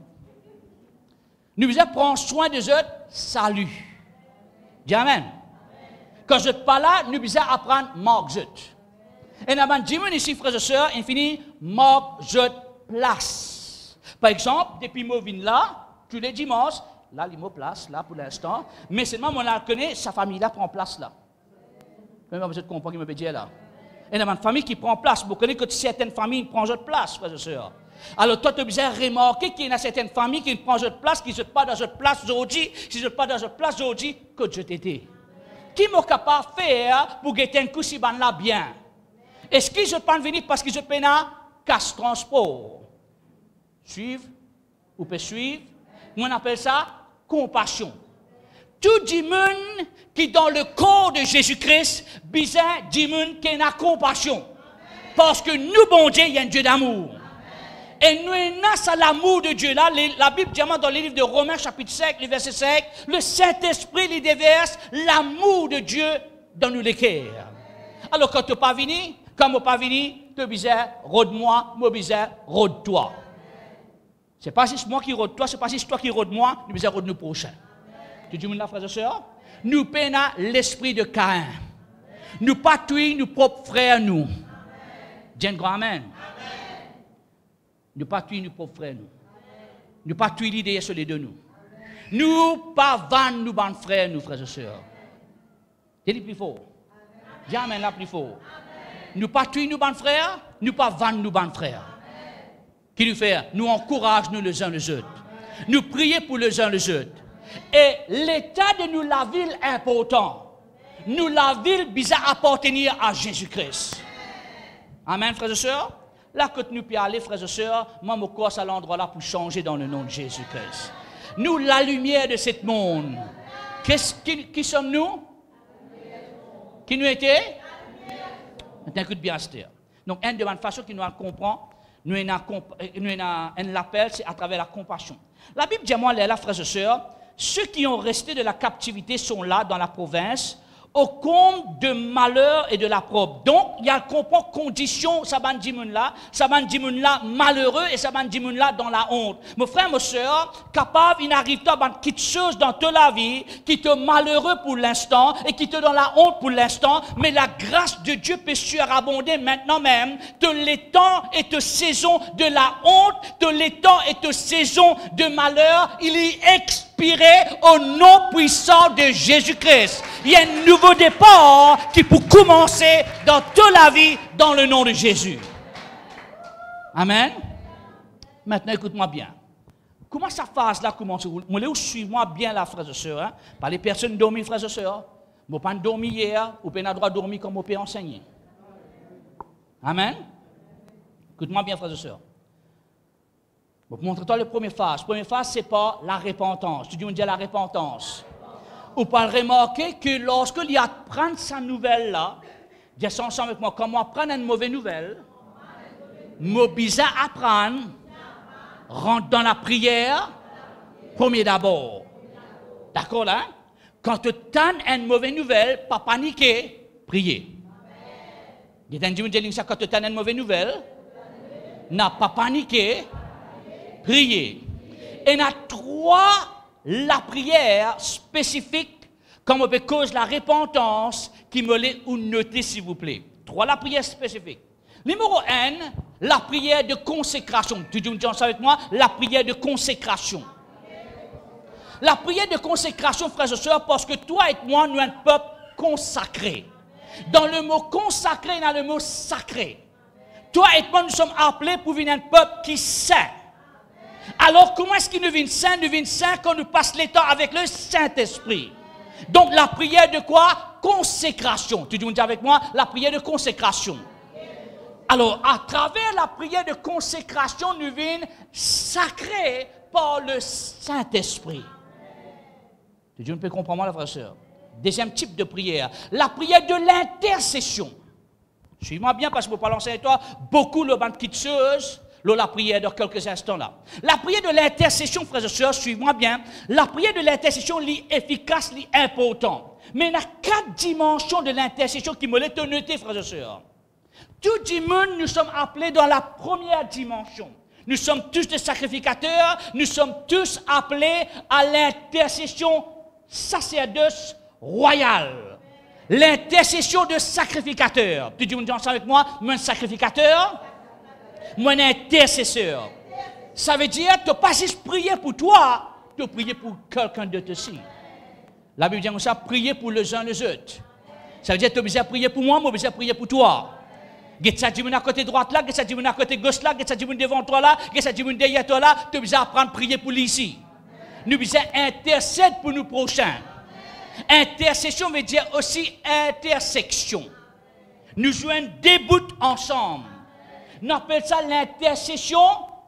Nous devons prendre soin de eux, salut. Dis amen. Quand je ne suis pas là, nous devons apprendre marque zut. Et nous avons dit ici, frères et sœurs, il finit marque zut place. Par exemple, depuis que je viens là, tous les dimanches, là, il y a place, là, pour l'instant, mais seulement, on connaît, sa famille là prend place là. Vous comprenez ce que je veux dire là? Et nous avons une famille qui prend place. Vous connaissez que certaines familles prennent votre place, frères et sœurs. Alors, toi, tu as besoin de remarquer qu'il y a certaines familles qui ne prennent votre place, qui ne sont pas dans votre place aujourd'hui, qui ne sont pas dans votre place aujourd'hui, que je t'étais. Qui m'est capable de faire pour que un coup si ban là bien? Est-ce qu'ils ne sont pas venus parce qu'ils ont payé un casse transport? Suivre, ou peut suivre. On appelle ça compassion. Tout le monde qui dans le corps de Jésus-Christ, besoin du monde qui a compassion. Parce que nous, bon Dieu, il y a un Dieu d'amour. Et nous, c'est l'amour de Dieu. Là, la Bible dit dans le livre de Romains, chapitre 5, le verset 5, le Saint-Esprit lui déverse l'amour de Dieu dans nous les cœurs. Alors, quand tu n'es pas venu, quand tu n'es pas venu, tu es bizarre, rôde-moi, moi bizarre, rôde-toi. Ce n'est pas juste moi qui rôde toi, ce n'est pas juste toi qui rôde moi, nous bizarre, rôde nous prochains. Tu dis, mon frère et sœur, nous peinons l'esprit de Caïn. Nous patouillons nos propres frères, nous. Dis un grand amen. Nous pas tuer nos propres frères, nous. Nous pas tuer l'idée sur les deux, nous. Nous pas vendre nos bons frères, nous, frères et sœurs. C'est le plus fort. Dis amen là plus fort. Nous pas tuer nos bons frères, nous pas vendre nos bons frères. Qui nous fait? Nous encourageons nous les uns les autres. Nous prions pour les uns les autres. Et l'état de nous, la ville, est important. Nous, la ville, bizarre appartenir à Jésus-Christ. Amen, frères et sœurs. Là que nous pouvons aller, frères et sœurs, moi, je crois à l'endroit là pour changer dans le nom de Jésus-Christ. Nous, la lumière de ce monde. Qui sommes-nous? Qui nous était? Écoute bien, Esther. Donc, une de la façon qui nous comprend, nous avons un appel, c'est à travers la compassion. La Bible dit à moi, là, frères et sœurs, ceux qui ont resté de la captivité sont là, dans la province, au comble de malheur et de la probe. Donc, il y a le comprend condition, ça va dire là, malheureux et ça va dire là dans la honte. Mon frère, ma soeur, capable, il arrive à quelque chose dans toute la vie qui te malheureux pour l'instant et qui te donne la honte pour l'instant, mais la grâce de Dieu peut surabonder maintenant même de l'étang et de saison de la honte, de l'étang et de saison de malheur, il est expiré au nom puissant de Jésus-Christ. Il y a un nouveau départ qui peut commencer dans toute la vie dans le nom de Jésus. Amen. Maintenant, écoute-moi bien. Comment cette phase-là commence? Suivez-moi bien là, frères et sœurs. Hein? Pas les personnes dormies, frères et sœurs. Vous n'avez pas dormi hier, vous n'avez pas le droit de dormir comme vous pouvez enseigner. Amen. Écoute-moi bien, frères et sœurs. Je vais montrer toi la première phase. La première phase, ce n'est pas la repentance. Tu dis, on dit la repentance. Ou pas remarquer que lorsque il apprend sa nouvelle là, dis ensemble avec moi, comment apprendre une mauvaise nouvelle, mobiliser apprendre, rentre dans la prière, premier d'abord. D'accord là? Quand tu as une mauvaise nouvelle, pas paniquer, prier. Quand tu as une mauvaise nouvelle, n'a pas paniqué, prier. Et il y a trois la prière spécifique, comme on peut cause la repentance, qui me l'est ou notez s'il vous plaît. Trois la prière spécifique. Numéro 1, la prière de consécration. Tu dis avec moi, la prière de consécration. La prière de consécration, frères et sœurs, parce que toi et moi, nous sommes un peuple consacré. Dans le mot consacré, il y a le mot sacré. Toi et moi, nous sommes appelés pour venir un peuple qui sait. Alors, comment est-ce qu'il devient saint? Il devient saint quand nous passons le temps avec le Saint-Esprit. Donc, la prière de quoi? Consécration. Tu dis avec moi, la prière de consécration. Alors, à travers la prière de consécration, nous venons sacrés par le Saint-Esprit. Tu dis, on peut comprendre moi, la frère et sœur. Deuxième type de prière, la prière de l'intercession. Suis-moi bien parce que je ne peux pas lancer avec toi beaucoup le banc de choses, la prière dans quelques instants là. La prière de l'intercession, frères et sœurs, suis-moi bien. La prière de l'intercession est efficace, est importante. Mais il y a 4 dimensions de l'intercession qui me l'ont noté, frères et sœurs. Tout le monde, nous sommes appelés dans la première dimension. Nous sommes tous des sacrificateurs, nous sommes tous appelés à l'intercession sacerdoce royale. L'intercession de sacrificateur. Tu dis ça avec moi, moi un sacrificateur, moi un intercesseur. Ça veut dire, tu n'as pas juste prier pour toi, tu as prié pour quelqu'un d'autre aussi. La Bible dit ça, prier pour les uns les autres. Ça veut dire, tu as besoin de prier pour moi, moi besoin de prier pour toi. Get ça dit à côté droite là, get ça dit à côté gauche là, get ça dit devant toi là, get ça dit derrière toi là, tu as besoin d'apprendre à prier pour lui ici. Nous besoin intercéder pour nous prochains. Intercession veut dire aussi intersection. Nous jouons des bouts ensemble. On appelle ça l'intercession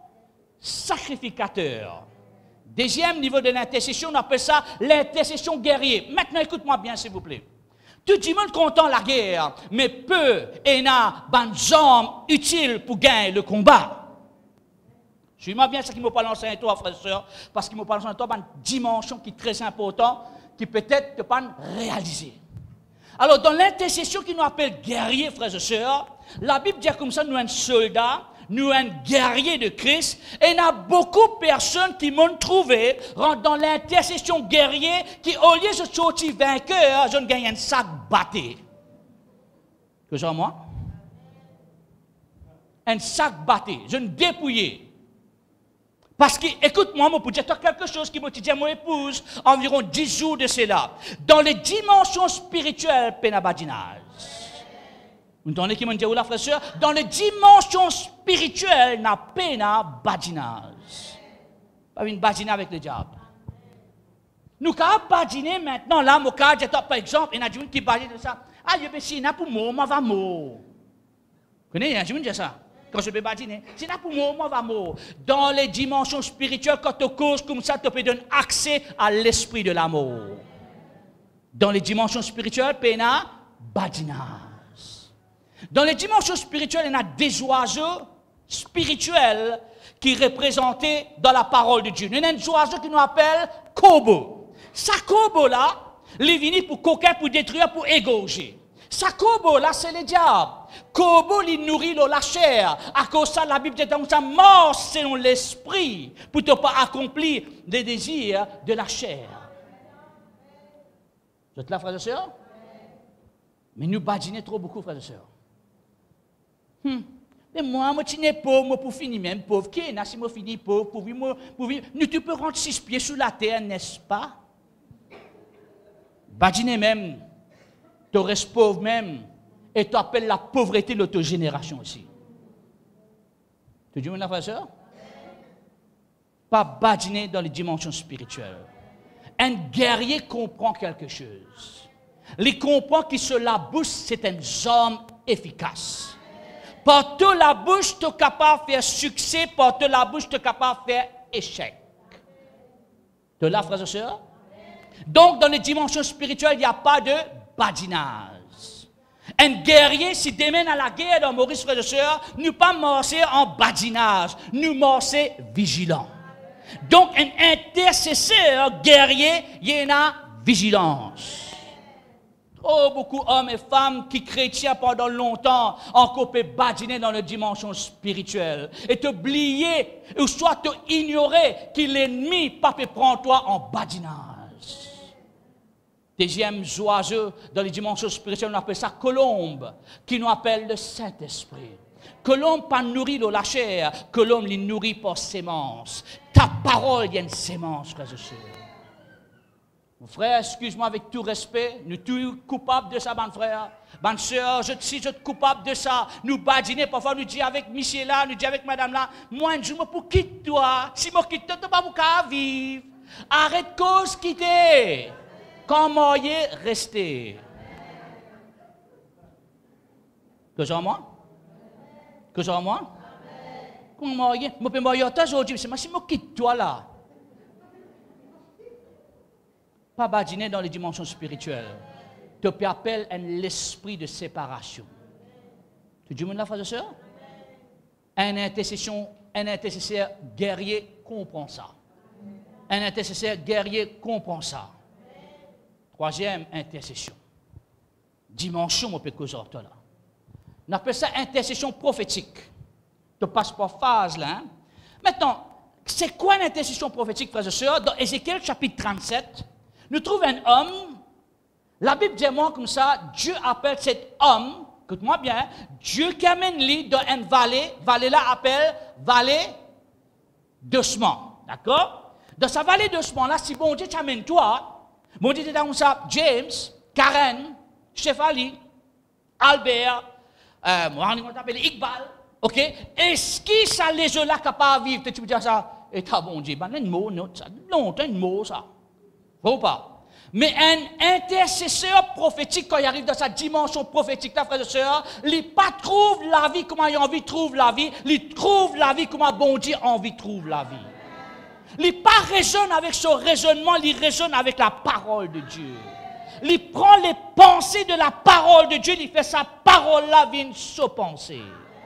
sacrificateur. Deuxième niveau de l'intercession, on appelle ça l'intercession guerrier. Maintenant, écoute-moi bien, s'il vous plaît. Tout le monde content la guerre, mais peu et n'a des armes utiles pour gagner le combat. Suis-moi bien ce qui m'a pas lancé à toi, frère et soeur, parce qu'il m'a pas lancé à toi une dimension qui est très importante, qui peut-être ne pas réaliser. Alors, dans l'intercession qui nous appelle guerrier, frères et sœurs, la Bible dit comme ça, nous sommes un soldat, nous sommes un guerrier de Christ, et il y a beaucoup de personnes qui m'ont trouvé dans l'intercession guerrier, qui au lieu de sortir vainqueur, je gagne un sac batté. Que ça, moi? Un sac batté, je ne dépouillé. Parce que, écoute-moi, pour dire quelque chose qui m'a dit à mon épouse, environ 10 jours de cela. Dans les dimensions spirituelles, pénabadinage. Vous entendez qui m'a dit, là, frère, sœur? Dans les dimensions spirituelles, n'a pénabadinage. Pas une badinage avec le diable. Nous, quand on badiner maintenant, là, mon cas, par exemple, il y a des gens qui badinent de ça. Ah, je vais essayer, pour moi, moi, va mort. Vous connaissez, il y a des gens qui disent ça. Quand je peux badiner, c'est là pour moi, moi, va mort. Dans les dimensions spirituelles, quand tu causes comme ça, tu peux donner accès à l'esprit de l'amour. Dans les dimensions spirituelles, péna, badinage. Dans les dimensions spirituelles, il y a des oiseaux spirituels qui sont représentés dans la parole de Dieu. Il y a un oiseau qui nous appelle Kobo. Ça, Kobo là, Il est venu pour coquer, pour détruire, pour égorger. Ça, Kobo, là, c'est le diable. Kobo, il nourrit la chair. À cause de ça, la Bible dit que ça mort selon l'esprit pour ne pas accomplir les désirs de la chair. Vous êtes là, frères et sœurs? Mais nous badinons trop beaucoup, frères et sœurs. Mais moi, je suis pauvre, moi, pour finir même pauvre. Qui est-ce si je finis pauvre, pour vivre? Nous, tu peux rendre 6 pieds sous la terre, n'est-ce pas? Badinez même. Tu restes pauvre même, et tu appelles la pauvreté l'autogénération aussi. Tu dis, mon frère et sœur? Pas badiner dans les dimensions spirituelles. Un guerrier comprend quelque chose. Il comprend que sur la bouche, c'est un homme efficace. Par toute la bouche, tu es capable de faire succès, par toute la bouche, tu es capable de faire échec. Tu es là, frères et sœurs? Donc, dans les dimensions spirituelles, il n'y a pas de badinage. Un guerrier, si démène à la guerre dans Maurice, frères et sœurs, nous pas morcer en badinage, nous morcer vigilant. Donc, un intercesseur guerrier, il y en a vigilance. Oh, beaucoup d'hommes et femmes qui chrétiens pendant longtemps encore peuvent badiner dans les dimensions spirituelles et t'oublier ou soit t'ignorer que l'ennemi pas peut prendre toi en badinage. Deuxième oiseau dans les dimensions spirituelles, on appelle ça colombe, qui nous appelle le Saint-Esprit. Colombe pas nourrit la chair, colombe les nourrit par sémence. Ta parole il y a une sémence, frères et sœurs. Mon frère, excuse-moi avec tout respect, nous tous coupables de ça, mon frère. Bonne sœur, si je suis coupable de ça, nous badiner, parfois nous disons avec monsieur là, nous disons avec madame là, moi je me pour quitter toi, si je quitte toi, tu ne vas pas vivre. Arrête cause quitter. Quand moyen rester. Que j'en moi? Que j'en moi? Quand moyen, je peux moyen aujourd'hui, c'est moi si je quitte toi là. Pas badiner dans les dimensions spirituelles. Tu peux appeler l'esprit de séparation. Tu dis, mon frère et sœur? Un intercesseur guerrier comprend ça. Un intercesseur guerrier comprend ça. Troisième intercession. Dimension, mon péché là. On appelle ça intercession prophétique. Tu passes par phase là. Hein? Maintenant, c'est quoi l'intercession prophétique, frères et sœurs? Dans Ézéchiel chapitre 37, nous trouvons un homme. La Bible dit moi comme ça, Dieu appelle cet homme, écoute-moi bien, Dieu qui amène lui dans une vallée, vallée là appelle vallée d'ossement. D'accord? Dans sa vallée d'ossement là, si bon Dieu t'amène toi, bon Dieu t'amène comme ça, James, Karen, Stéphanie, Albert, moi on t'appelle Iqbal, ok? Est-ce que ça les gens là capables de vivre? Tu peux dire ça, et t'as bon Dieu, ben un mot, non, c'est un mot ça. Faut pas. Mais un intercesseur prophétique, quand il arrive dans sa dimension prophétique, là, frères et sœurs, il ne trouve la vie comme il a envie de trouver la vie, il trouve la vie comme bon Dieu a envie de trouver la vie. Il ne pas raisonne avec son raisonnement, il raisonne avec la parole de Dieu. Il prend les pensées de la parole de Dieu, il fait sa parole là, vient se penser.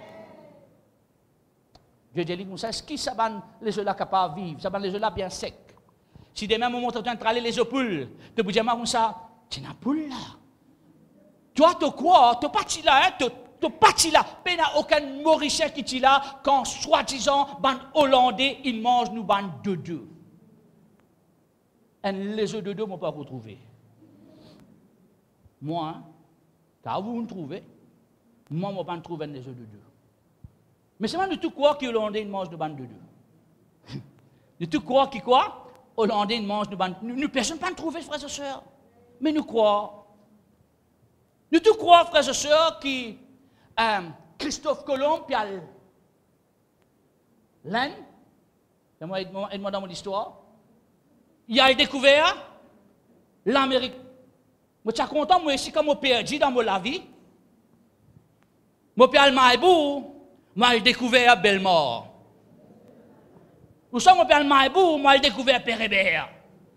Dieu dit comme ça, est-ce que ça va les gens là capables de vivre, ça va les gens là bien secs? Si demain, on montre en train de traler les poules, tu peux dire, comme ça, tu n'as poule là. Toi, tu crois, tu n'es pas là, tu n'es pas là. Il n'y a aucun Mauricien qui est là quand, soi-disant, ban Hollandais, ils mangent nous ban de deux. Et les œufs de deux, on ne peut pas retrouver. Moi, quand vous me trouvez, moi, je ne peux pas trouver les œufs de deux. Mais c'est moi de tout croire que les Hollandais, ils mangent nous ban de deux. De tout croire qu'ils quoi? Hollandais, mange nous personne pas trouver, frères et sœurs. Mais nous croyons. Nous tous croyons, frères et sœurs, que Christophe Colomb, puis l'Inde, aide-moi dans mon histoire, il a découvert l'Amérique. Je suis content, moi aussi, comme je perdu dans ma vie. Je suis allé à Maïbou, j'ai découvert Belmore. Nous sommes au Père Maïbou, moi, j'ai découvert Père Hébert.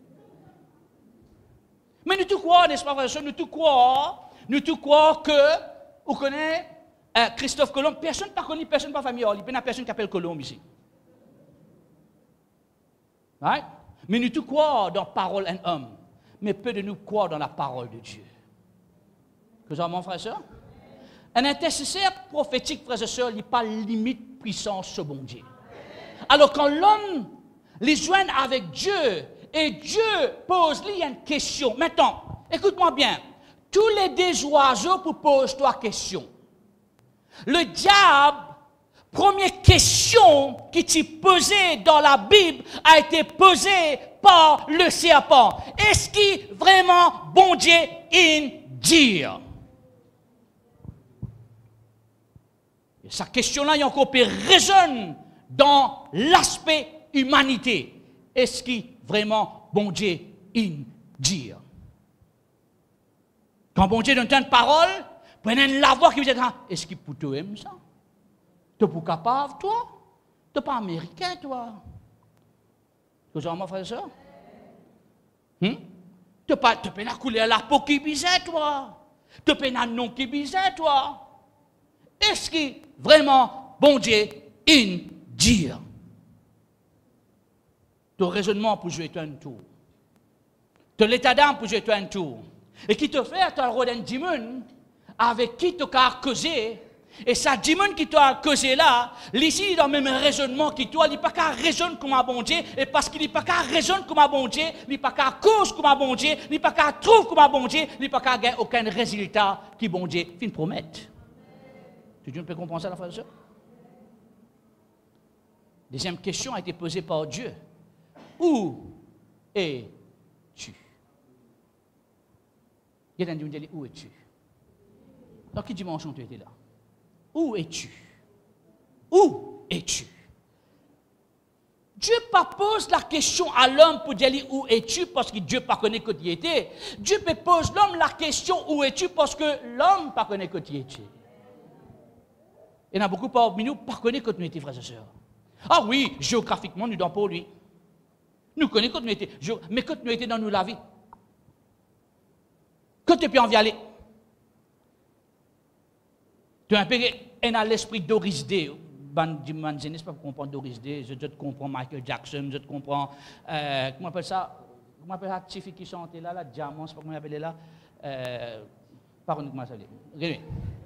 Mais nous tous croyons, n'est-ce pas, frère, nous tous croyons que, vous connaissez Christophe Colomb, personne n'a pas connu, personne n'a pas famille, il n'y a personne qui appelle Colomb ici. Right? Mais nous tous croyons dans parole d'un homme. mais peu de nous croient dans la parole de Dieu. Que ça, mon frère et soeur? Un intercesseur prophétique, frères et sœurs, il n'y a pas limite puissance ce bon Dieu. Alors quand l'homme les joint avec Dieu, et Dieu pose lui une question. Maintenant, écoute-moi bien. Tous les deux oiseaux pour poser toi question. Le diable, première question qui t'est posée dans la Bible a été posée par le serpent. Est-ce qu'il vraiment bon Dieu in dire? Et sa question-là, il y a encore plus résonne dans l'aspect humanité. Est-ce qu'il vraiment bon Dieu in dire? Quand bon Dieu donne une parole, prenez la voix qui vous dit, est-ce qu'il peut te aimer ça? Tu n'es pas capable, toi? Tu n'es pas américain, toi? Tu es mon frère et soeur? Tu n'es pas couler la peau qui bizarre, toi? Tu n'es pas nom qui bizarre, toi? Est-ce que vraiment, bon Dieu, in dire? Ton raisonnement pour jouer un tour. Ton état d'âme pour jouer un tour. Et qui te fait un rôle d'un démon avec qui tu as causé. Et ça démon qui t'a causé là, ici, dans le même raisonnement que toi, il n'est pas qu'à raisonner comme un bon Dieu. Et parce qu'il n'est pas qu'à raisonner comme un bon Dieu, il n'est pas qu'à cause comme un bon Dieu, il n'est pas qu'à trouver comme un bon Dieu, il n'est pas qu'à gagner aucun résultat qui bon Dieu fin promettre. Tu peux comprendre ça, la frère et soeur? Deuxième question a été posée par Dieu. Où es-tu? Il y a un dit, où es-tu? Dans quelle dimension tu étais là? Où es-tu? Où es-tu? Dieu ne pose pas la question à l'homme pour dire où es-tu parce que Dieu ne connaît que tu y étais. Dieu peut poser l'homme la question où es-tu parce que l'homme ne connaît que tu y étais. Il y en a beaucoup parmi nous qui ne connaissent que tu étais, frères et sœurs. Ah oui, géographiquement, nous sommes pour lui. Nous connaissons que nous étions, mais que nous étions dans nous la vie. Que tu peux en aller. Tu as un peu l'esprit Doris Day. Je ne sais pas comprendre Doris Day, je te comprends Michael Jackson, je te comprends, comment on appelle ça? Comment on appelle ça? Tiffy qui chantait là, la diamant, je ne sais pas comment on appelle là. Pardon, comment ça veut dire? Regardez.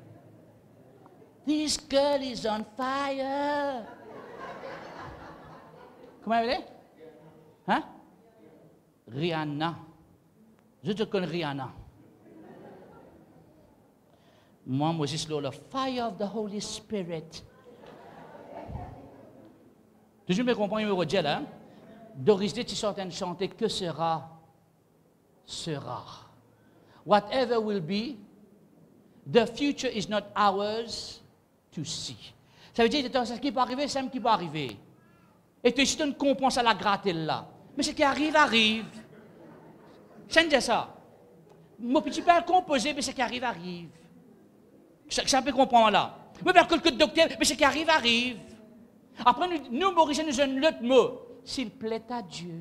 This girl is on fire. Comment elle est? Hein? Rihanna. Je te connais Rihanna. Moi, c'est le fire of the Holy Spirit. Tu me comprends, numéro 10 là? Doris Day, tu es en train de chanter que sera, sera. Whatever will be, the future is not ours to see. Ça veut dire que ce qui peut arriver, c'est ce qui peut arriver. Et tu ne comprends ça la gratte là. Mais ce qui arrive, arrive. C'est ça. Mon petit père composé, mais ce qui arrive, arrive. Ça peut comprendre là. Mais vers quelques docteurs, mais ce qui arrive, arrive. Après, nous, Mauriciens, nous avons l'autre mot. S'il plaît à Dieu.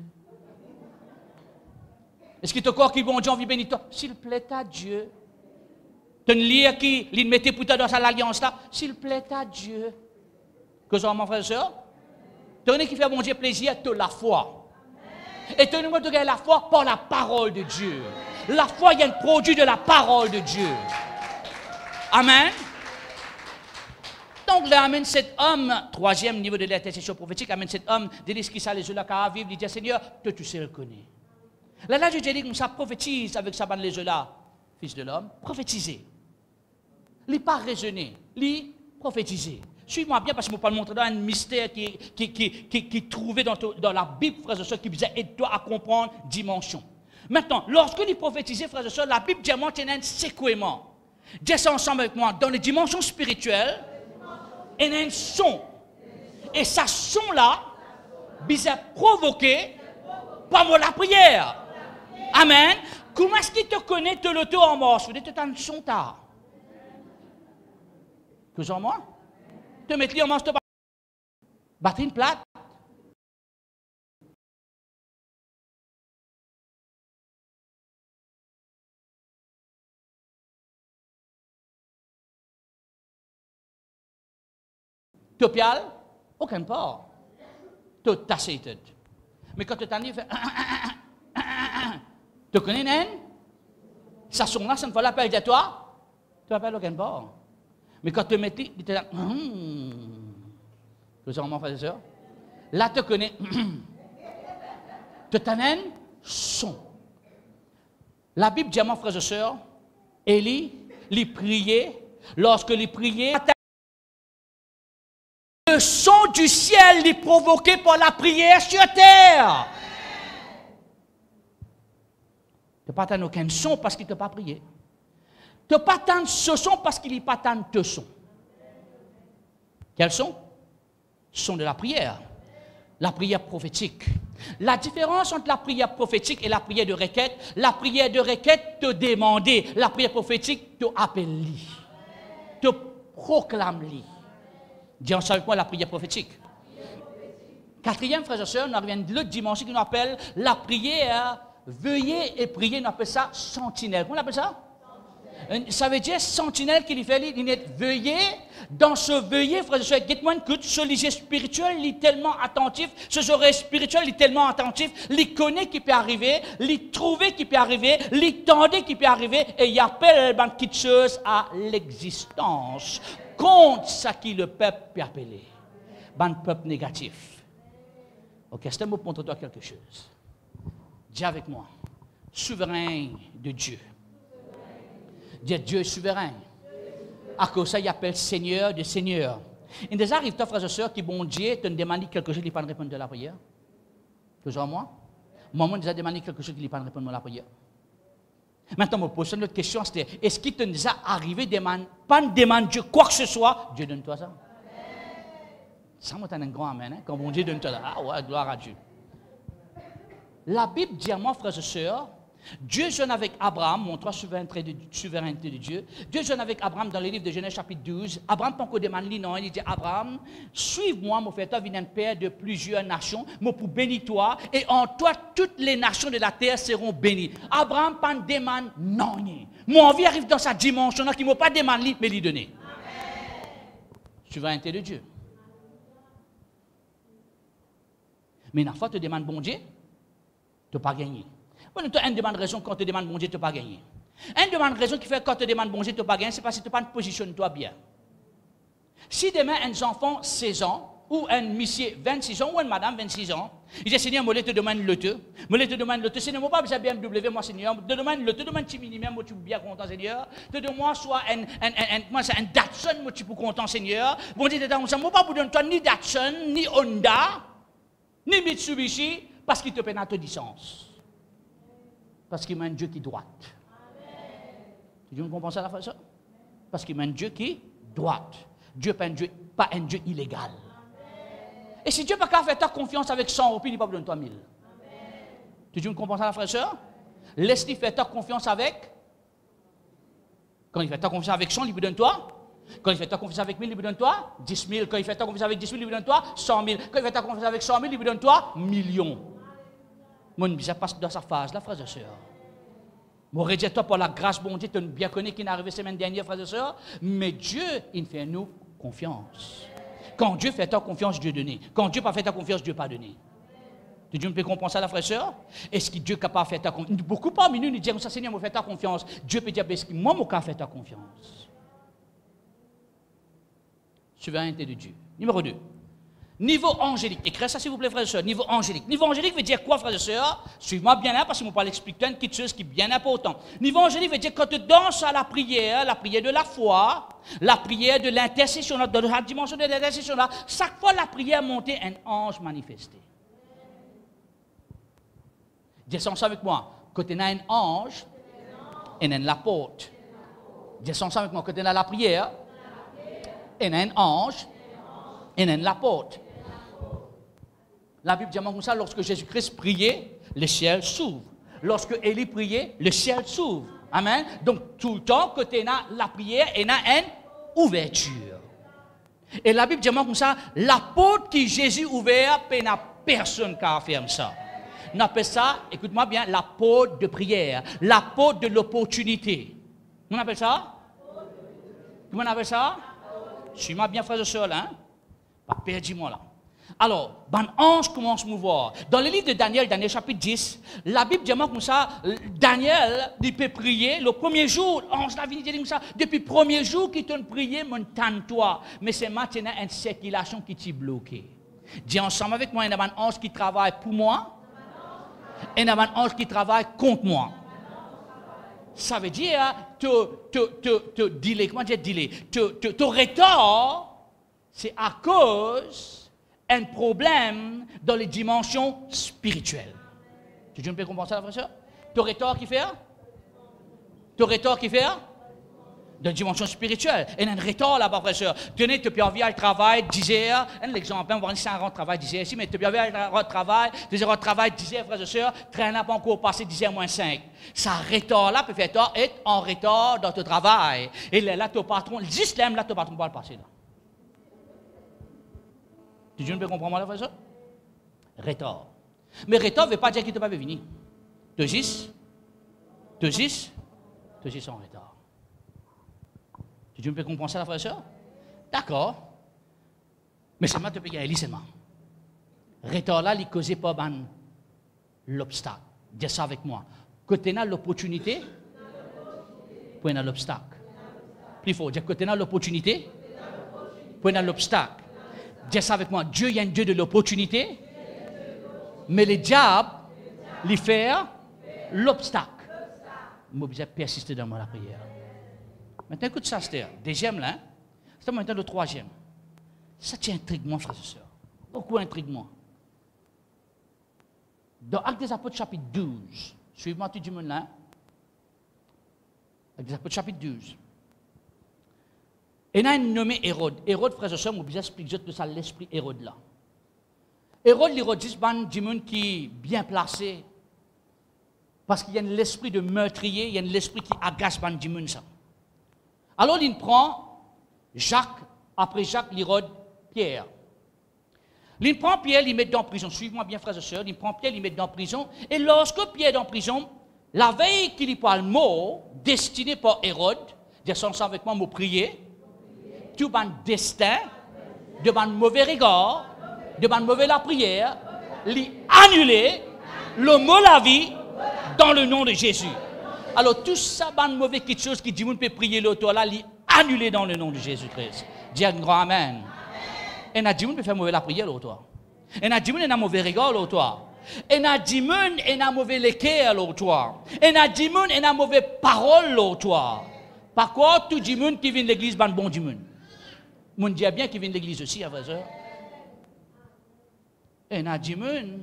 Est-ce que tu crois qu'il bon Dieu envie bénir toi? S'il plaît à Dieu. Tu as une lire qui lui mettait pour toi dans sa alliance là. S'il plaît à Dieu. Que ça, mon frère et soeur? Tu as qui fait bon Dieu plaisir, tu as la foi. Et tu as gagner la foi par la parole de Dieu. La foi, il y a un produit de la parole de Dieu. Amen. Donc, là, amène cet homme, troisième niveau de l'intercession prophétique, amène cet homme, dit ce qui ça, les yeux là, qu'à vivre, il dit, Seigneur, toi, tu sais le connaître. Là, je dis comme ça, prophétise avec ça, les yeux là, fils de l'homme, prophétiser. Il pas raisonner, il prophétiser. Suis-moi bien parce que je ne peux pas montrer un mystère qui trouvait dans la Bible, frères et sœurs, qui vous aide-toi à comprendre dimension. Maintenant, lorsque il prophétisait, frères et sœurs, la Bible dit à moi, c'est un séquement. Dis ça ensemble avec moi. Dans les dimensions spirituelles, il y a un son. Et ce son-là, il est provoqué par la prière. Amen. Comment est-ce qu'il te connaît de l'auto en morse? Vous dites, tu as un son tard. Que j'en moi? Te mettre en marche, te batterie plate. Tu piales, aucun part. Tu t'assaites. Mais quand tu t'en dis, tu Tu connais naine? Ça sonne là, ça ne va l'appel de toi. Tu appelles aucun bord. Mais quand tu mets, tu es là. Tu sais comment faire ça? Là, tu connais. Tu t'amènes son. La Bible dit à mon frère et soeur, Élie, il priait, lorsque il priait, le son du ciel est provoqué par la prière sur terre. Tu n'as pas atteint aucun son parce qu'il ne t'a pas prié. Tu n'as pas atteint ce son parce qu'il n'est pas atteint ce son. Quel son? Le son de la prière. La prière prophétique. La différence entre la prière prophétique et la prière de requête, la prière de requête te demande, la prière prophétique te appelle, te proclame. Dis ensemble avec moi la prière prophétique. Quatrième, frères et sœurs, nous arrivons de l'autre dimension qui nous appelle la prière, veiller et prier, nous appelle ça sentinelle. Comment on appelle ça? Ça veut dire sentinelle qui lui fait, il est veiller. Dans ce veiller, frère et sœurs, dites-moi que ce léger spirituel, il est tellement attentif, ce oreille spirituel, il est tellement attentif, il connaît qui peut arriver, il trouve qui peut arriver, il tendait qui peut arriver, et il appelle une petite chose à l'existence. Contre ce qui le peuple peut appeler. Un peuple négatif. Ok, c'est un mot pour montrer toi quelque chose. Dis avec moi, souverain de Dieu. Dis Dieu est souverain. À cause de ça, il appelle Seigneur de Seigneur. Il nous arrive, toi, frères et sœurs, qui bon Dieu te demande quelque chose, il ne peut pas répondre à la prière. Toujours moi? Moi, on nous a demandé quelque chose, il ne peut pas répondre à la prière. Maintenant, je me pose une autre question, c'était, est-ce qu'il te nous a arrivé, pas de demande Dieu quoi que ce soit, Dieu donne-toi ça? Ça, moi, t'as un grand amen, hein? Quand bon Dieu donne-toi ça, ah ouais, gloire à Dieu. La Bible dit à moi, frères et sœurs, Dieu jeûne avec Abraham, montre la souveraineté de Dieu. Dieu jeûne avec Abraham dans le livre de Genèse chapitre 12. Abraham, tant qu'on demande, non, il dit, Abraham, suive-moi, mon frère, toi, viens un père de plusieurs nations, moi pour bénir toi, et en toi, toutes les nations de la terre seront bénies. Abraham, pas de demande, non. Mon envie arrive dans sa dimension, qui ne m'a pas demandé, mais lui donner. Souveraineté de Dieu. Mais une fois, tu demandes bon Dieu, tu n'as pas gagné. Tu as une demande raison quand tu demandes bon Dieu, tu n'as pas gagné. Une demande raison qui fait quand tu demandes bon Dieu, tu n'as pas gagné, c'est parce que tu n'as pas positionné toi bien. Si demain un enfant 16 ans, ou un monsieur 26 ans, ou une madame 26 ans, il dit Seigneur, moi je te demande le te. Moi je te demande le te. Seigneur, moi pas besoin de BMW, moi Seigneur. Je te demande le te, demande un petit minimum, moi tu es bien content Seigneur. Te demande moi soit un Datsun, moi tu es content Seigneur. Bon Dieu, moi pas pour donner toi ni Datsun, ni Honda, ni Mitsubishi, parce qu'il te peine à te distance. Parce qu'il y a un Dieu qui est droit. Tu comprends ça la fois ça? Parce qu'il y a un Dieu qui est droit. Dieu n'est pas un Dieu illégal. Et si Dieu n'a pas fait ta confiance avec 100 roupies, il n'est pas besoin de toi 1000. Tu comprends ça la frère et sœur? Laisse-lui faire ta confiance avec. Quand il fait ta confiance avec 100, il vous donne toi. Quand il fait ta confiance avec 1000, il vous donne toi 10 000. Quand il fait ta confiance avec 10 000, il vous donne toi 100 000. Quand il fait ta confiance avec 100 000, il vous donne toi millions. Moi, je passe dans sa phase, là, frères et sœurs. Moi, je toi par la grâce, bon Dieu, tu bien connais qui est arrivé la semaine dernière, frères et sœurs. Mais Dieu, il fait nous confiance. Quand Dieu fait ta confiance, Dieu donne. Quand Dieu n'a pas fait ta confiance, Dieu n'a pas donné. Tu peux comprendre ça, la frère et sœur? Est-ce que Dieu n'est capable de faire ta confiance? Beaucoup parmi nous, nous disent, Seigneur, moi, fais ta confiance. Dieu peut dire, est-ce que moi, je peux faire ta confiance? Souveraineté de Dieu. Numéro 2. Niveau angélique. Écrivez ça, s'il vous plaît, frères et sœurs. Niveau angélique. Niveau angélique veut dire quoi, frères et sœurs? Suivez-moi bien là, parce que je vais pas l'expliquer une petite chose qui est bien importante. Niveau angélique veut dire quand tu danses à la prière de la foi, la prière de l'intercession, dans la dimension de l'intercession là, chaque fois la prière montait, un ange manifesté. Descends ça avec moi. Quand tu as un ange, et un l'apôtre. Descends ça avec moi. Quand tu as la prière, et un ange, et un l'apôtre. La Bible dit comme ça, lorsque Jésus-Christ priait, le ciel s'ouvre. Lorsque Élie priait, le ciel s'ouvre. Amen. Donc, tout le temps, quand tu as la prière, il y a une ouverture. Et la Bible dit comme ça, la porte que Jésus ouvert, il n'y a personne qui a fermé ça. On appelle ça, écoute-moi bien, la porte de prière, la porte de l'opportunité. On appelle ça? Comment on appelle ça? Suis-moi bien, frère et soeur, là. Hein? Pas perdu-moi là. Alors, ben ange commence à mouvoir. Dans le livre de Daniel, Daniel chapitre 10, la Bible dit comme ça, Daniel, il peut prier. Le premier jour, l'ange l'a dit comme ça, depuis le premier jour qu'il t'a prié, mon toi. Mais c'est maintenant une circulation qui t'est bloquée. Dis ensemble avec moi, il y a un ange qui travaille pour moi, et il y a un ange qui travaille contre moi. Ça veut dire, te delay, comment dire delay? Te retard, c'est à cause un problème dans les dimensions spirituelles. Tu peux comprendre ça, frère et sœur? Tu aurais tort qui fait? Tu aurais tort qui fait? Dans les dimensions spirituelles. Et il y a un retard là-bas, frère et sœur. Tenez, tu peux envoyer le travail 10 heures. Un exemple, on va voir si c'est un travail 10 heures ici, mais tu peux envoyer le travail, 2 heures de travail 10 heures, frère et sœur. Train n'a pas encore passé 10 heures moins 5. Ça retard là peut faire tort, être en retard dans ton travail. Et là, ton patron, juste là, ton patron va le passer là. Tu ne peux comprendre la frère? Retard. Mais retard ne veut pas dire qu'il ne peut pas venir. Tu dis en retard. Tu peux comprendre ça, la frère? D'accord. Mais seulement tu peux y aller seulement. Retard là, il ne cause pas l'obstacle. Dis ça avec moi. Côté là, l'opportunité, pour l'obstacle. Plus fort, dire côté là, l'opportunité, pour l'obstacle. Dis ça avec moi. Dieu est un Dieu de l'opportunité, mais le diable, lui fait l'obstacle. Je vais persister dans la prière. Maintenant, écoute ça, c'est deuxième là. C'est maintenant le troisième. Ça tient intrigue-moi, frères et sœurs. Beaucoup intrigue-moi. Dans Actes des Apôtres, chapitre 12, suivez-moi tout du monde là. Actes des Apôtres, chapitre 12. Et il y a un nommé Hérode. Hérode, frères et sœurs, je vais expliquer de ça l'esprit Hérode là. Hérode, l'Hérodis, c'est un monde qui est bien placé. Parce qu'il y a l'esprit de meurtrier, il y a l'esprit qui agace ban monde ça. Alors il prend Jacques, après Jacques, l'Hérode, Pierre. Il prend Pierre, il met dans prison. Suivez-moi bien, frères et sœurs. Il prend Pierre, il met dans prison. Et lorsque Pierre est dans prison, la veille qu'il y parle mot, destiné par Hérode, dire ensemble avec moi, mot prier, tout ban destin, de ban mauvais regard, de ban mauvais la prière, lui annuler le mot la vie dans le nom de Jésus. Alors tout ça, ban mauvais quelque chose qui dit, on peut prier l'autre là, lui annuler dans le nom de Jésus-Christ. Dis un grand amen. Et n'a dit, on peut faire mauvais la prière l'autre. Et n'a dit, on a mauvais regard l'autre. Et n'a dit, on a mauvais l'équerre l'autre. Et n'a dit, on a mauvais parole l'autre. Par quoi tout dit, qui vient de l'église, ban bon dit, mon dit bien qui vient de l'église aussi, à vrai dire. Et n'a dit,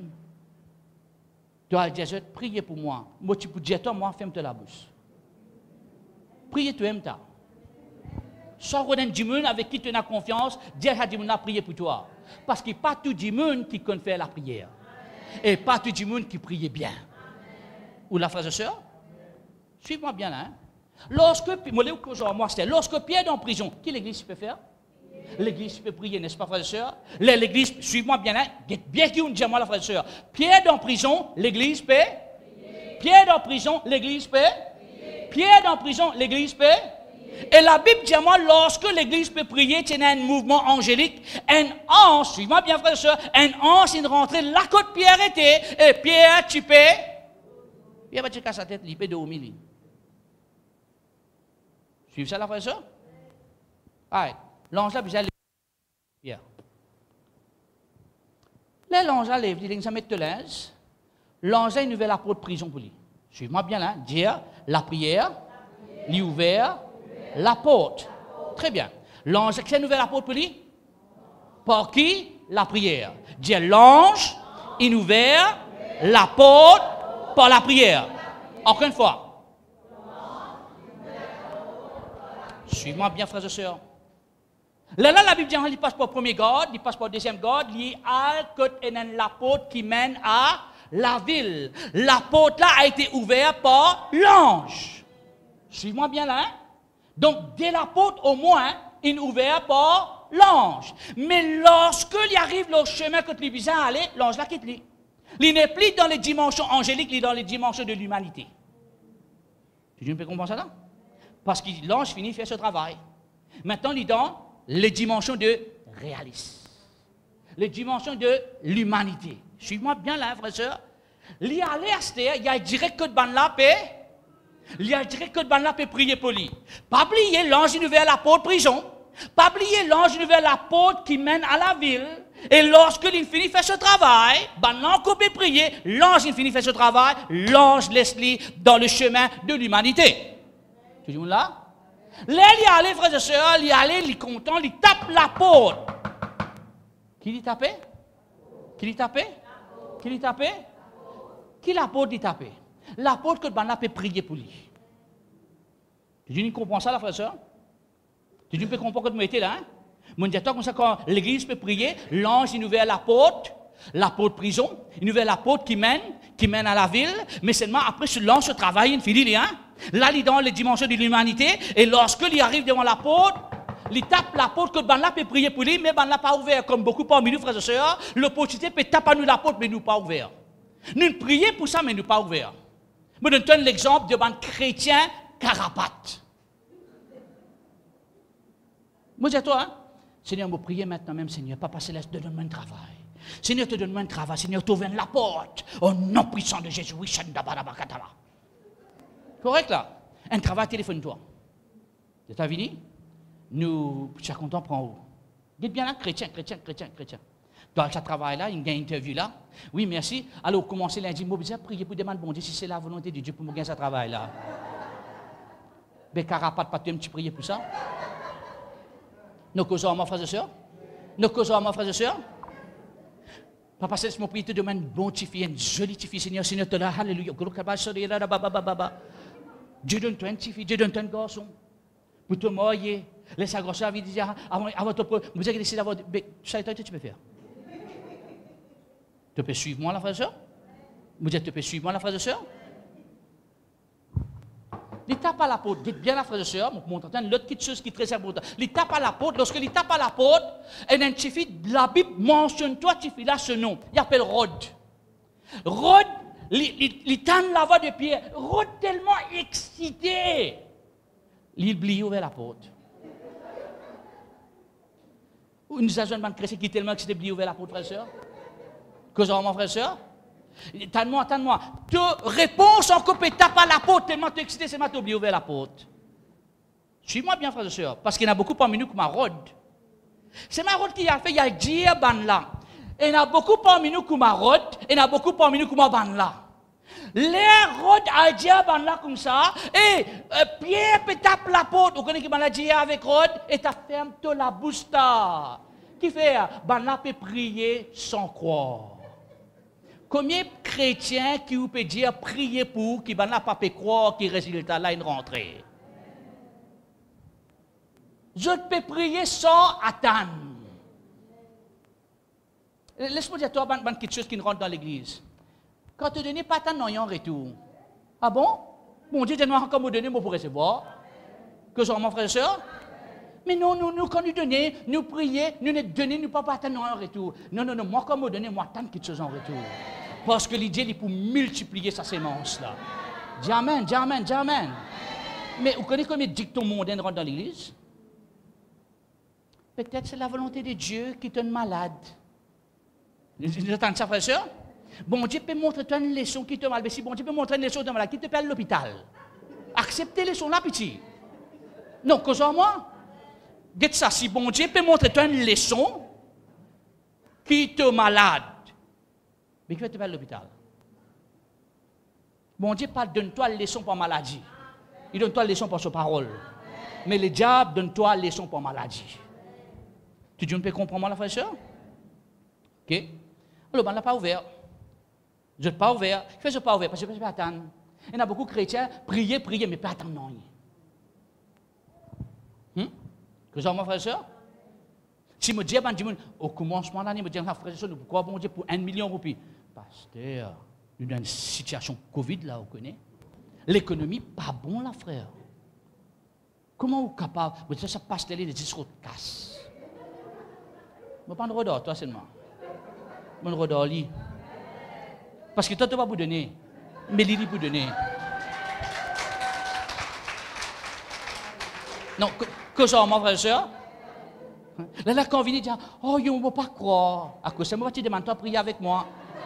tu as dit, priez pour moi. Moi, tu peux dire, toi, moi, ferme-toi la bouche. Priez, tu aimes ta. Sors d'un dimanche avec qui tu as confiance, dis à dimanche à prier pour toi. Parce qu'il n'y a pas tout dimanche qui connaît faire la prière. Et pas tout dimanche qui prie bien. Ou la frère et sœur? Suivez-moi bien là. Hein? Lorsque Pierre est en prison, qui l'église peut faire? L'église peut prier, n'est-ce pas, frère et sœur? L'église, suivez-moi bien là. Bien qui dit moi la frère et sœur. Pierre est en prison, l'église peut? Pierre est en prison, l'église peut? Pierre est en prison, l'église peut? Et la Bible dit à moi, lorsque l'église peut prier, il y a un mouvement angélique, un ange, suivez-moi bien frère et sœur, un ange est rentré, la côte Pierre était, et Pierre, tu peux, Pierre va te casser sa tête, il peut dormir. Suivez ça la frère et sœur? Allez, l'ange là, vous allez, Pierre. Là, l'ange là, lève, il dit, ça met de linge, l'ange là, il nouvelle apôtre de prison pour lui. Suivez-moi bien là, dire, la prière, lui ouvert, la porte. Très bien. L'ange, c'est une nouvelle apôtre pour lui? Par qui? La prière. Dire l'ange, il ouvert la porte par la prière. Encore une fois. Suivez-moi bien, frères et sœurs. Là, la Bible dit, il passe par le premier garde, il passe par le deuxième garde, il y a la porte qui mène à la ville. La porte là a été ouverte par l'ange. Suivez-moi bien là. Hein? Donc, dès la porte, au moins, il est ouvert par l'ange. Mais lorsque il arrive le chemin que tu lui aller, l'ange là quitte lui. Il n'est plus dans les dimensions angéliques, il est dans les dimensions de l'humanité. Tu peux comprendre ça là? Parce que l'ange finit de faire ce travail. Maintenant, il est dans les dimensions de réalisme. les dimensions de l'humanité. Suis-moi bien là, frère et sœur. Il y a l'Esther, il y a direct que de ban la paix. Il y a direct que de ban la paix prier pour lui. Pas oublier l'ange vers la porte prison. Pas oublier l'ange vers la porte qui mène à la ville. Et lorsque l'infini fait ce travail, ban l'encopé prier, l'ange infini fait ce travail, l'ange laisse-lui dans le chemin de l'humanité. Tu dis là? Là, il y a les frères et sœurs, il y a les contents, il tape la porte. Qui lui tapait? Qui lui tapait? Qui lui tapait? Qui la porte lui tapait? La porte que ban la peut prier pour lui. Tu comprends ça, la frère et sœur? Tu peux comprendre que tu m'étais là, hein? Mon dis comme ça, quand l'église peut prier, l'ange il ouvre la porte prison, il ouvre la porte qui mène à la ville, mais seulement après ce l'ange se travaille, il finit, hein? Là, il est dans les dimensions de l'humanité, et lorsqu'il arrive devant la porte, il tape la porte que Banla peut prier pour lui, mais Banla pas ouvert, comme beaucoup parmi nous, frères et sœurs, l'opportunité peut taper à nous la porte, mais nous pas ouvert. Nous prions pour ça, mais nous pas ouvert. Je donne l'exemple de ban chrétien carapate. Moi, je dis à toi, hein? Seigneur, je prie maintenant même, Seigneur, Papa Céleste, donne-moi un travail. Seigneur, te donne-moi un travail. Seigneur, t'ouvre la porte. Au nom puissant de Jésus. Correct là? Un travail, téléphone-toi. C'est ta vie? Nous, chaque temps, prend où? Dites bien là, chrétien. Dans ce travail-là, il y a une interview là. Oui, merci. Alors, commencez lundi, je vais prier pour demander, bon Dieu, si c'est la volonté de Dieu pour me gagner ce travail-là. Mais carapate, pas tu prier pour ça? Nous causons à mon frère et sœur. Papa Céleste, mon prière te demande une bonne fille, une jolie fille, Seigneur, te la alléluia. Dieu donne toi une fille, Dieu donne toi un garçon. Pour te marier. Laisse la grosse vie dire, avant de vous avez décidé d'avoir. Ça, tu peux faire. Tu peux suivre moi, la frère et sœur? Vous dites, tu peux suivre moi, la frère et sœur? Il tape à la porte, dites bien la frère et sœur, je montre l'autre petite chose qui est très importante. Il tape à la porte, lorsqu'il tape à la porte, et un petit la Bible mentionne toi, tu fais là ce nom, il appelle Rod. Rod, il tend la voix de Pierre, Rod tellement excité, il oublie ouvert la porte. Nous avons un chrétien qui est tellement excité, il oublie ouvert la porte, frère et sœur. Que ça, mon frère et sœur? Attends-moi. Tu réponds encore que tu tapes à la porte, tellement tu es excité, c'est tu oublié ouvert la porte. Suis-moi bien, frère et sœur, parce qu'il y en a beaucoup parmi nous qui m'arrôdent. C'est Marod qui a fait, il y a dire ban là. Et il y en a beaucoup parmi nous qui m'arrôdent, et il y en a beaucoup parmi nous qui m'abandonnent là. Les rods à dire ban là comme ça, et Pierre peut taper la porte, vous connaissez qui m'a dit avec Rod, et tu fermes la bouche. Qui fait, ban là peut prier sans croire. Combien de chrétiens qui vous peut dire prier pour, qui n'a pas pu croire qu'il résultat là une rentrée? Je peux prier sans attendre. Laisse-moi dire à toi quelque chose qui rentre dans l'église. Quand tu ne donnes pas attendre, non, en retour. Ah bon? Mon Dieu, dis-moi encore me donner, moi pour recevoir. Que sont mon frère et soeur? Mais non, nous, quand nous donnons, nous prions, nous ne donnons, nous ne pouvons pas attendre en retour. Non, moi, quand me donner, moi, attendre quelque chose en retour. Parce que l'idée, il pour multiplier sa sémence-là. Dis amen. Mais vous connaissez combien de dictons mondains rentrent dans l'église? Peut-être c'est la volonté de Dieu qui te malade. Vous entendez ça, frère et sœur? Bon Dieu peut montrer toi une leçon qui te malade. Mais si bon Dieu peut montrer une leçon qui te malade, qui te paie à l'hôpital. Acceptez les leçons là, petit. Non, cause en moi. Dites ça, si bon Dieu peut montrer toi une leçon qui te malade. Mais qui va te faire à l'hôpital? Bon Dieu pas donne-toi la leçon pour maladie. Il donne-toi la leçon pour sa parole. Mais le diable donne-toi la leçon pour maladie. Tu dis, on peut comprendre la frère et sœur? Ok? Alors, on n'a pas ouvert. Je n'ai pas ouvert. Je ne fais pas ouvert parce que je ne peux pas attendre. Il y a beaucoup de chrétiens, prier, mais pas attendre non. Que ça, mon frère et sœur? Si je dis, au commencement de l'année, je me dis, frère et sœur, pourquoi bon Dieu pour 1 million de roupies? Pasteur, nous dans une situation Covid, là, vous connaissez. L'économie, pas bon, là, frère. Comment vous êtes capable? Vous dites, ça passe les discours de casse. Je ne vais pas me redor, toi seulement. Je vais me redor, lui. Parce que toi, tu vas vous donner. Mais Lili vous donner. Non, que ça, mon frère et soeur? Là, quand on vient dire, oh, on ne peut pas croire. À cause de moi, tu demandes toi prier avec moi.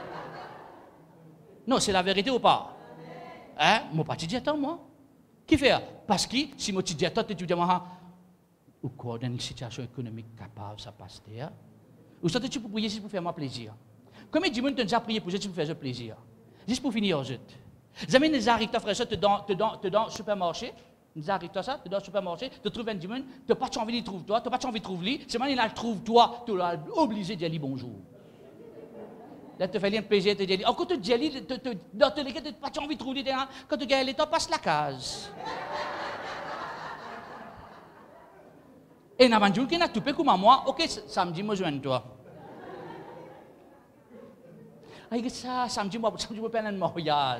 Non, c'est la vérité ou pas? Hein? Moi, pas te dire attends, moi. Qui fait? Parce que si moi te dis attends, tu dis moi, ou quoi, dans une situation économique capable, ça passe derrière. Ou ça, tu peux prier juste pour faire moi plaisir. Combien de gens t'ont déjà prié pour juste pour faire plaisir? Juste pour finir, juste. Les amis, les arrivent, frère, ça, te dans le supermarché. Nous arrivons ça, tu dois au supermarché, tu trouves un dimanche, tu n'as pas envie de trouver toi, tu n'as pas envie de trouver lui, c'est maintenant il trouve toi, tu es obligé de dire bonjour. Là, tu fais un plaisir de te dire, quand tu dis, dans tous les cas, tu n'as pas envie de trouver lui, quand tu gagnes l'état, passe la case. Et n'a pas dit qu'il n'a tout fait comme moi, ok, samedi, moi je viens de toi. Ah, ça, samedi, moi je peux faire un mariage.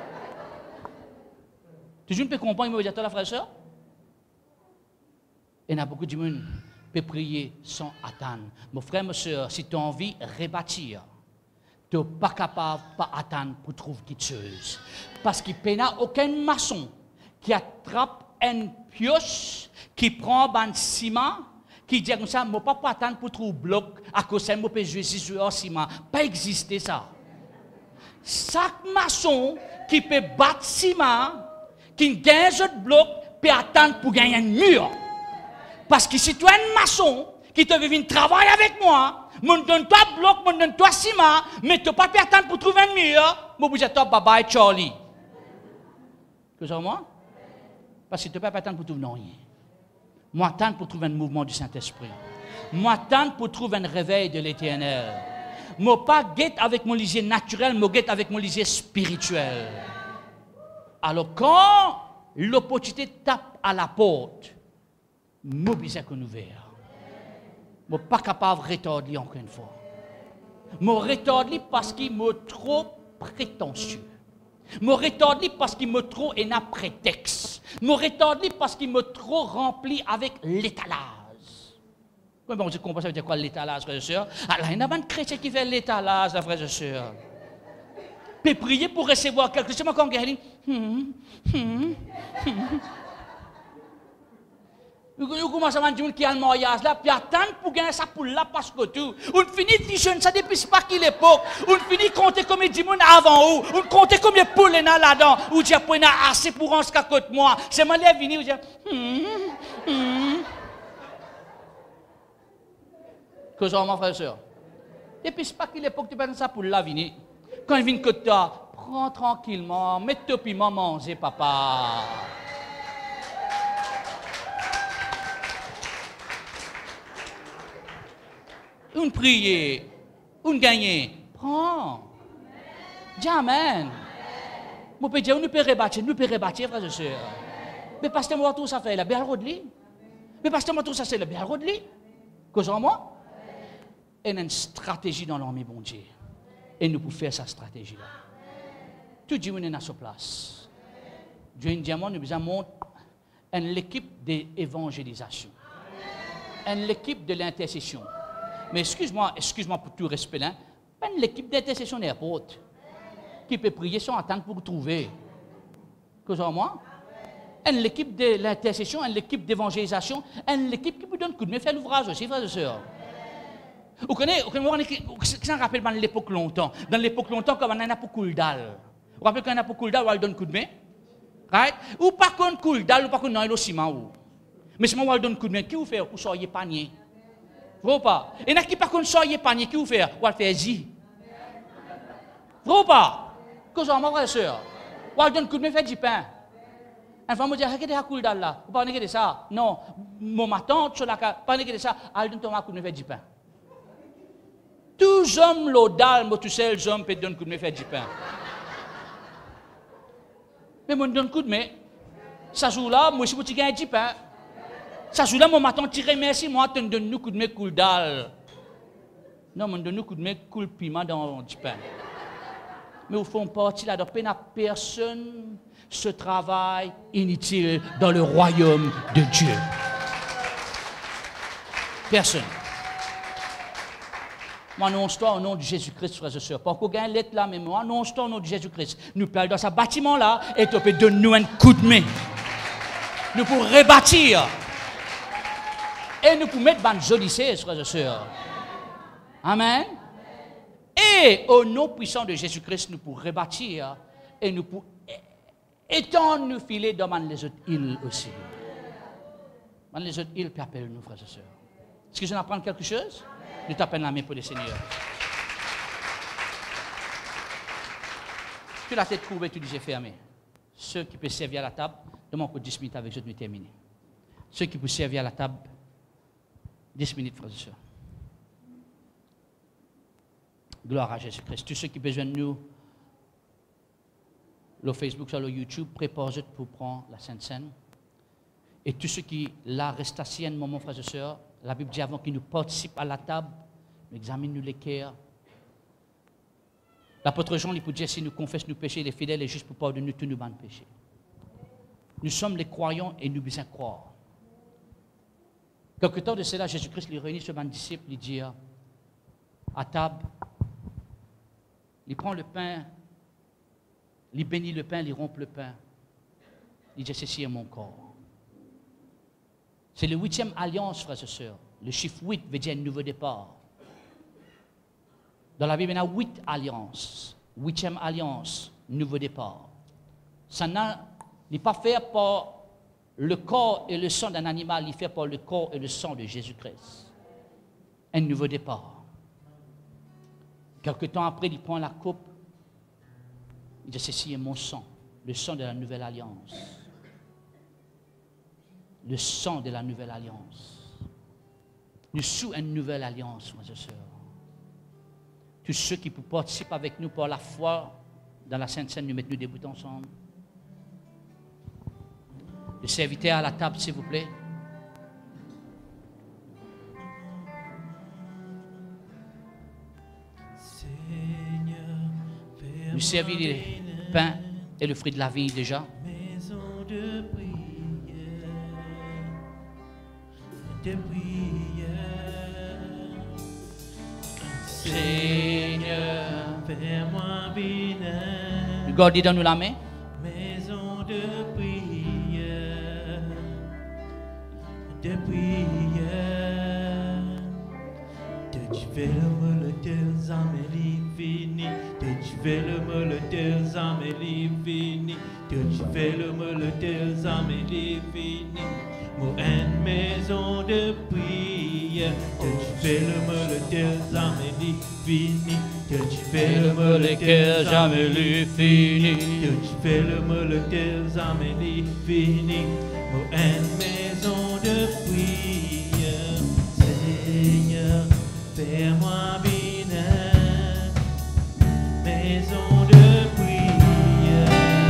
Tu peux comprendre immédiatement la frère et sœur? Il y a beaucoup de gens qui peuvent prier sans attendre. Mon frère, ma soeur, si tu as envie de rebâtir, tu n'es pas capable d'attendre pour trouver quelque chose. Parce qu'il n'y a aucun maçon qui attrape une pioche, qui prend un ciment, qui dit comme ça, je ne peux pas attendre pour trouver un bloc, à cause de ça, je peux jouer sur ciment. Pas exister ça. Chaque maçon qui peut battre ciment, qui gagne un bloc, peut attendre pour gagner un mur. Parce que si tu es un maçon qui te veut venir travailler avec moi, je te donne toi bloc, je te donne toi ciment, mais tu ne peux pas attendre pour trouver un mur, je vais dire toi bye bye Charlie. Que ça moi? Parce que tu ne peux pas attendre pour trouver rien. Moi attendre pour trouver un mouvement du Saint-Esprit. Moi attendre pour trouver un réveil de l'Éternel. Moi pas guette avec mon lisier naturel, moi guette avec mon lisier spirituel. Alors, quand l'opportunité tape à la porte, je suis ouvert. Je ne suis pas capable de retarder encore une fois. Je retarde parce qu'il est trop prétentieux. Je retarde parce qu'il est trop un prétexte. Je retarde parce qu'il est trop rempli avec l'étalage. Oui, bon, je comprends ça veut dire quoi l'étalage, frères et sœurs? Alors, il y a un chrétien qui fait l'étalage, frères et sœurs. Peut prier pour recevoir quelque chose. Quand on dit, vous commencez à dire qu'il y a un mariage là, puis attendre pour gagner ça pour là parce que tout. On finit de jeune, ça depuis pas qu'il l'époque. On finit de compter combien de monde avant où. On compte combien de poules là-dedans. Ou dire qu'il y a assez pour en ce qu'à côté moi. C'est moi qui venu, ou dire, que ça, mon frère et soeur. Depuis pas qu'il l'époque, tu peux ça pour là venir. Quand il vient que toi, prends tranquillement, mets-toi puis manger, papa. Une prière, une gagnée, prends. Dis amen. Mon père dit, nous pouvons rebâtir, frères et sœurs. Mais parce que moi, tout ça fait la belle rodli. Mais parce que moi, tout ça, c'est la belle rodli. Que ça, moi? Il y a une stratégie dans l'armée, bon Dieu. Et nous pouvons faire sa stratégie-là. Tout Dieu est à sa place. Dieu nous avons une équipe d'évangélisation. Une équipe de l'intercession. Mais excuse-moi pour tout respect, hein, pas une équipe d'intercession n'importe qui peut prier sans attendre pour trouver. Que ça, moi? Une équipe de l'intercession, une équipe d'évangélisation, une équipe qui peut donner un coup de main, faire l'ouvrage aussi, frères et sœurs. Vous connaissez, ça me rappelle dans l'époque longtemps. Dans l'époque longtemps, quand on a pour Kouldal. Vous vous rappelez quand on a pour Kouldal, on donne un coup de main? Right? Ou pas contre Kouldal, ou pas contre non, le ciment. Mais si on donne un coup de main, qui vous fait? Vous soyez panier. Vous pas? Et n'a qui pas contre soyez panier, qui vous fait? Vous faire zi. Vous pas? Que ça, mon frère et sœur? Vous donne un coup de main, fait du pain. Un femme me dit, regardez à Kouldal là. Vous parlez de ça? Non. Mon matin, tu n'as pas parlé de ça. Elle donne un coup de main, fait du pain. Tous hommes laudal, moi tous ces hommes peuvent donner un coup de main faire du pain. Mais moi je donne un coup de main. Ça joue là, moi si vous gagnez du pain. Ça joue là, mon matin tiré merci moi, tu donnes un coup de main cool dalle. Non, moi je donne un coup de main cool piment dans du pain. Mais au fond partie là, donc personne ce travail inutile dans le royaume de Dieu. Personne. Moi, annonce-toi au nom de Jésus-Christ, frères et sœurs. Pas qu'on gagne l'être là, mais moi, annonce-toi au nom de Jésus-Christ. Nous parlons dans ce bâtiment-là et tu peux donner nous un coup de main. Nous pour rebâtir. Et nous pouvons mettre bonne jolie cesse, frères et sœurs. Amen. Et au nom puissant de Jésus-Christ, nous pouvons rebâtir et nous pouvons étendre nos filets dans les autres îles aussi. Dans les autres îles, puis appelle-nous, frères et sœurs. Est-ce que je vais apprendre quelque chose? Nous t'appelons la main pour le Seigneur. Tu la tête courbée, tu disais fermé. Ceux qui peuvent servir à la table, demande encore 10 minutes avec eux, nous terminer. Ceux qui peuvent servir à la table, 10 minutes, frères et sœurs. Gloire à Jésus-Christ. Tous ceux qui ont besoin de nous, le Facebook, sur le YouTube, préparez-vous pour prendre la Sainte Seine. Et tous ceux qui la restent assis un moment, frères et sœurs, la Bible dit avant qu'ils nous participent à la table, nous examinons les cœurs. L'apôtre Jean, il peut dire si nous confessons nos péchés, les fidèles et justes pour pardonner tous nos péchés. Nous sommes les croyants et nous besoin croire. Quelque temps de cela, Jésus-Christ les réunit sur ses disciples, il dit à table, il prend le pain, il bénit le pain, il rompt le pain. Il dit ceci est mon corps. C'est la 8e alliance, frères et sœurs. Le chiffre 8 veut dire un nouveau départ. Dans la Bible, il y a 8 alliances. 8e alliance, nouveau départ. Ça n'est pas fait par le corps et le sang d'un animal, il est fait par le corps et le sang de Jésus-Christ. Un nouveau départ. Quelque temps après, il prend la coupe. Il dit, ceci est mon sang, le sang de la nouvelle alliance. Le sang de la nouvelle alliance. Nous sommes une nouvelle alliance, frères et sœurs. Tous ceux qui participent avec nous par la foi dans la Sainte Seine, nous mettons nous debout ensemble. Le serviteur à la table, s'il vous plaît. Nous servons le pain et le fruit de la vie déjà. Seigneur, fais-moi bénin. Gardez dans nous la main. Maison de prière, tu fais le tes amélie fini, tu fais le tes amélie fini, tu fais le tes amélie fini. Une maison de prière, tu fais le tes amélie fini, tu fais le tes amélie fini, tu fais le tes amélie fini. Une maison de prière, Seigneur, fais-moi bénin, maison de prière,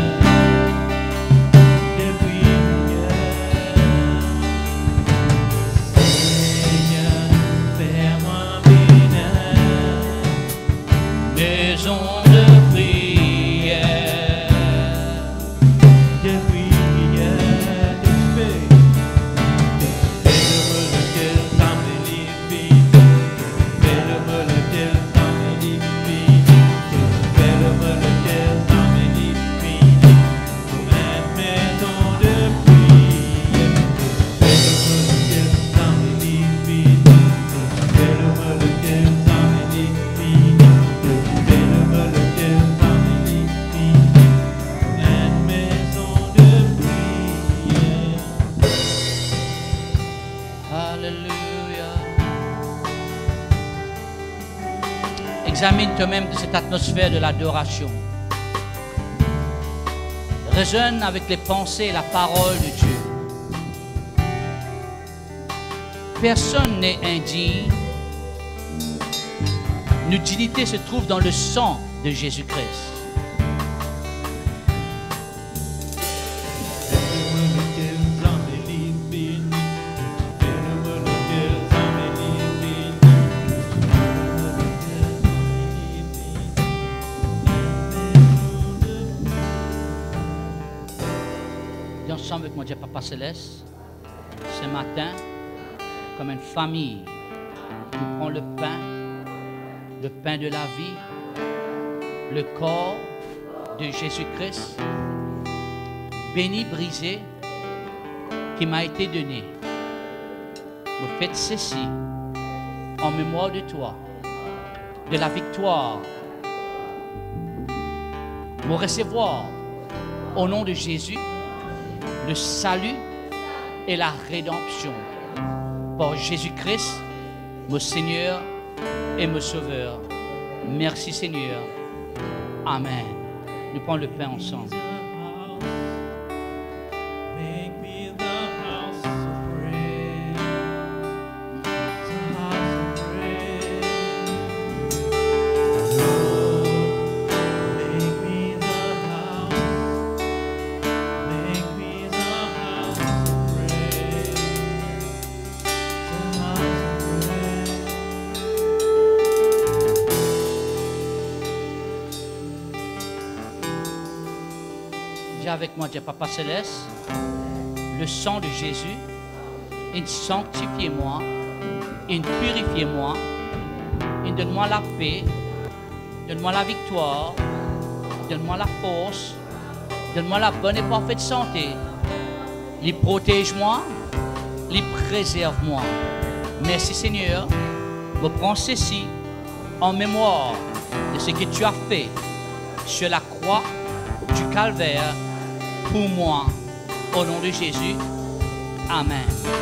Seigneur, fais-moi bénin, maison de prière, Examine toi-même de cette atmosphère de l'adoration. Résonne avec les pensées et la parole de Dieu. Personne n'est indigne. Notre dignité se trouve dans le sang de Jésus-Christ. Ensemble avec mon Dieu Papa Céleste, ce matin, comme une famille, nous prenons le pain de la vie, le corps de Jésus-Christ, béni, brisé, qui m'a été donné. me faites ceci en mémoire de toi, de la victoire, me recevoir au nom de Jésus, le salut et la rédemption par Jésus-Christ, mon Seigneur et mon Sauveur. Merci Seigneur. Amen. Nous prenons le pain ensemble. Avec moi, Dieu Papa Céleste, le sang de Jésus, il sanctifie-moi, il purifie-moi, il donne-moi la paix, donne-moi la victoire, donne-moi la force, donne-moi la bonne et parfaite santé, il protège-moi, il préserve-moi. Merci Seigneur, je prends ceci en mémoire de ce que tu as fait sur la croix du Calvaire pour moi, au nom de Jésus. Amen.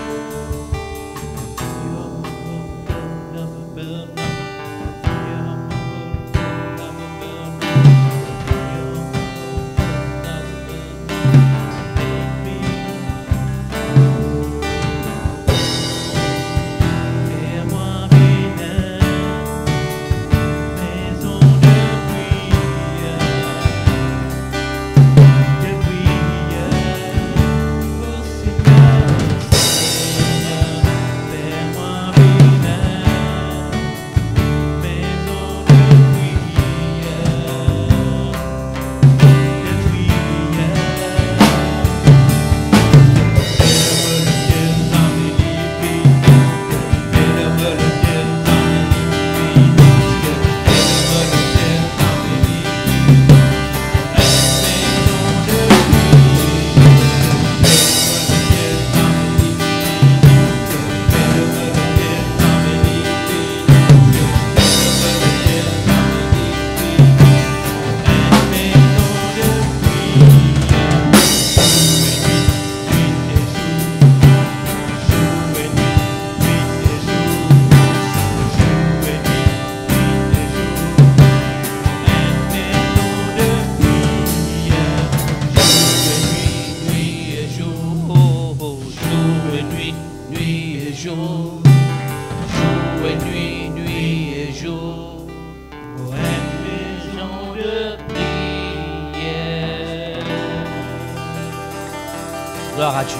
Gloire à Dieu.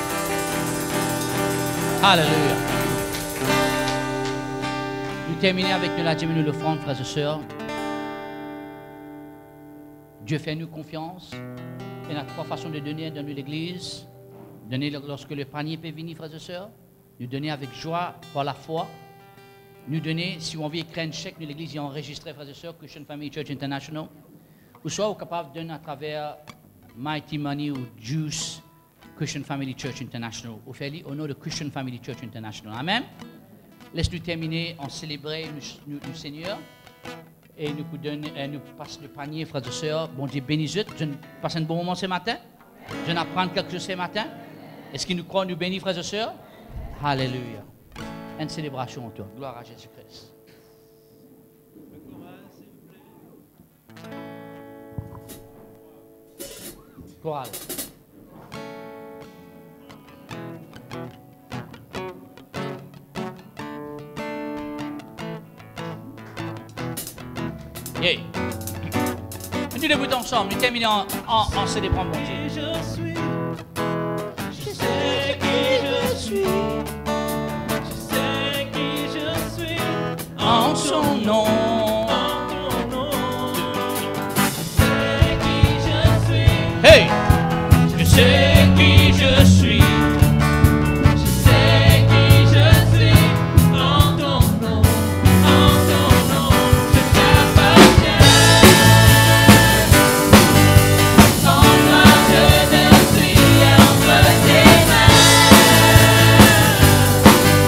Alléluia. Nous terminons avec la diminution de l'offrande, frères et sœurs. Dieu fait nous confiance. Il y a trois façons de donner dans l'église. Donner lorsque le panier peut venir, frères et sœurs. Nous donner avec joie par la foi. Nous donner, si on veut écrire un chèque de l'église et enregistrer, frères et sœurs, Christian Family Church International. Ou soit, vous êtes capable de donner à travers Mighty Money ou Juice Christian Family Church International. Au fait, au nom de Christian Family Church International. Amen. Laisse-nous terminer en célébrer le Seigneur. Et nous passons le panier, frères et sœurs. Bon Dieu bénisse. Je passe un bon moment ce matin. Je vais apprendre quelque chose ce matin. Est-ce qu'il nous croit, nous bénit, frères et sœurs? Alléluia. Une célébration en toi. Gloire à Jésus-Christ. Chorale. Yeah. Nous débutons ensemble, nous terminons en célébrant mon Dieu. Je sais qui je suis, je sais qui je suis, En son nom. en ton nom. Je sais qui je suis, Hey! Je sais qui je suis. je sais qui je suis, en ton nom, en ton nom. Je t'appartiens, en toi je ne suis entre tes mains.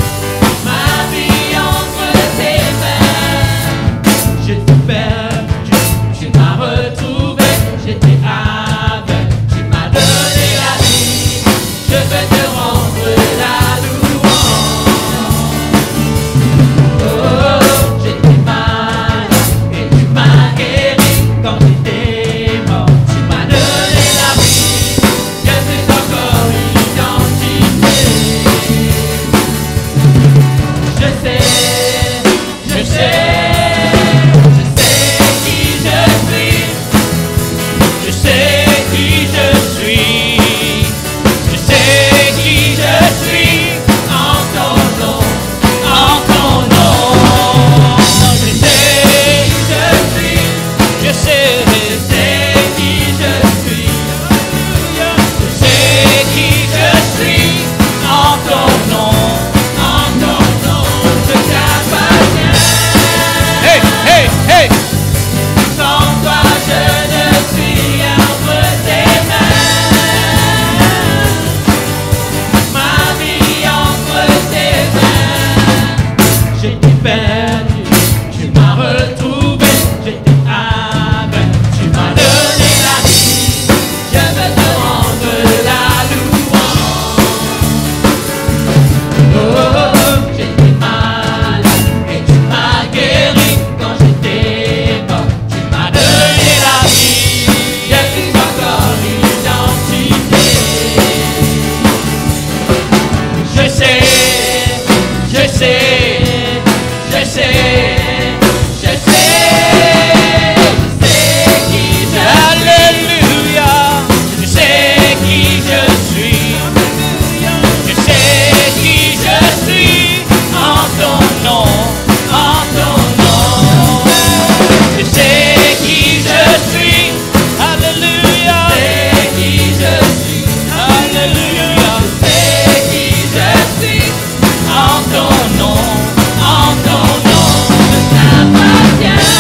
perdu, tu m'as retrouvé, j'étais aveugle, tu m'as donné la vie, je veux te rendre la louange. Oh, j'étais malade et tu m'as guéri quand j'étais mort, tu m'as donné la vie, je suis encore l'identité. Je sais, je sais, je sais, je sais qui je suis. Alléluia. Je sais qui je suis. Je sais qui je suis en ton nom, en ton nom. Je sais qui je suis. Alléluia. Je sais qui je suis. Alléluia. Je sais qui je suis en ton nom, en ton nom. Je t'appartiens.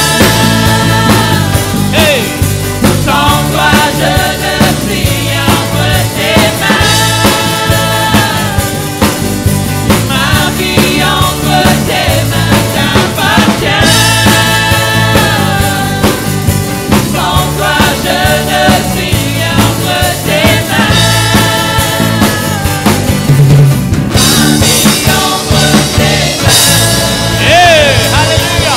Hey. Sans toi je ne suis entre tes mains. Ma vie entre tes mains t'appartient. Sans toi je ne suis entre tes mains. Ma vie entre tes mains. Hey, alléluia.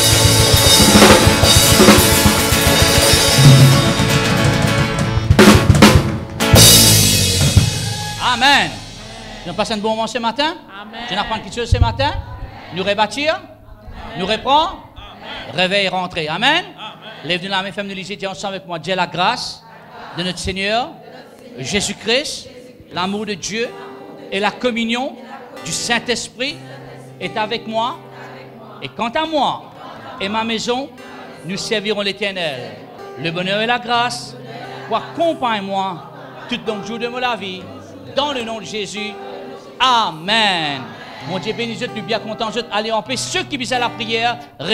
Amen. Nous passons un bon moment ce matin. Je n'apprends quelque chose ce matin. Nous rebâtir. Nous reprendre. Réveil et rentrer. Amen. Lève-nous la main, femme-nous lisez ensemble avec moi. Dieu la grâce de notre Seigneur Jésus-Christ, l'amour de Dieu et la communion du Saint-Esprit est avec moi. Et quant à moi et ma maison, nous servirons l'Éternel. Le bonheur et la grâce, accompagne-moi tout le jour de ma vie. Dans le nom de Jésus. Amen. Mon Dieu béni, je suis bien content. Allez en paix. Ceux qui visent à la prière,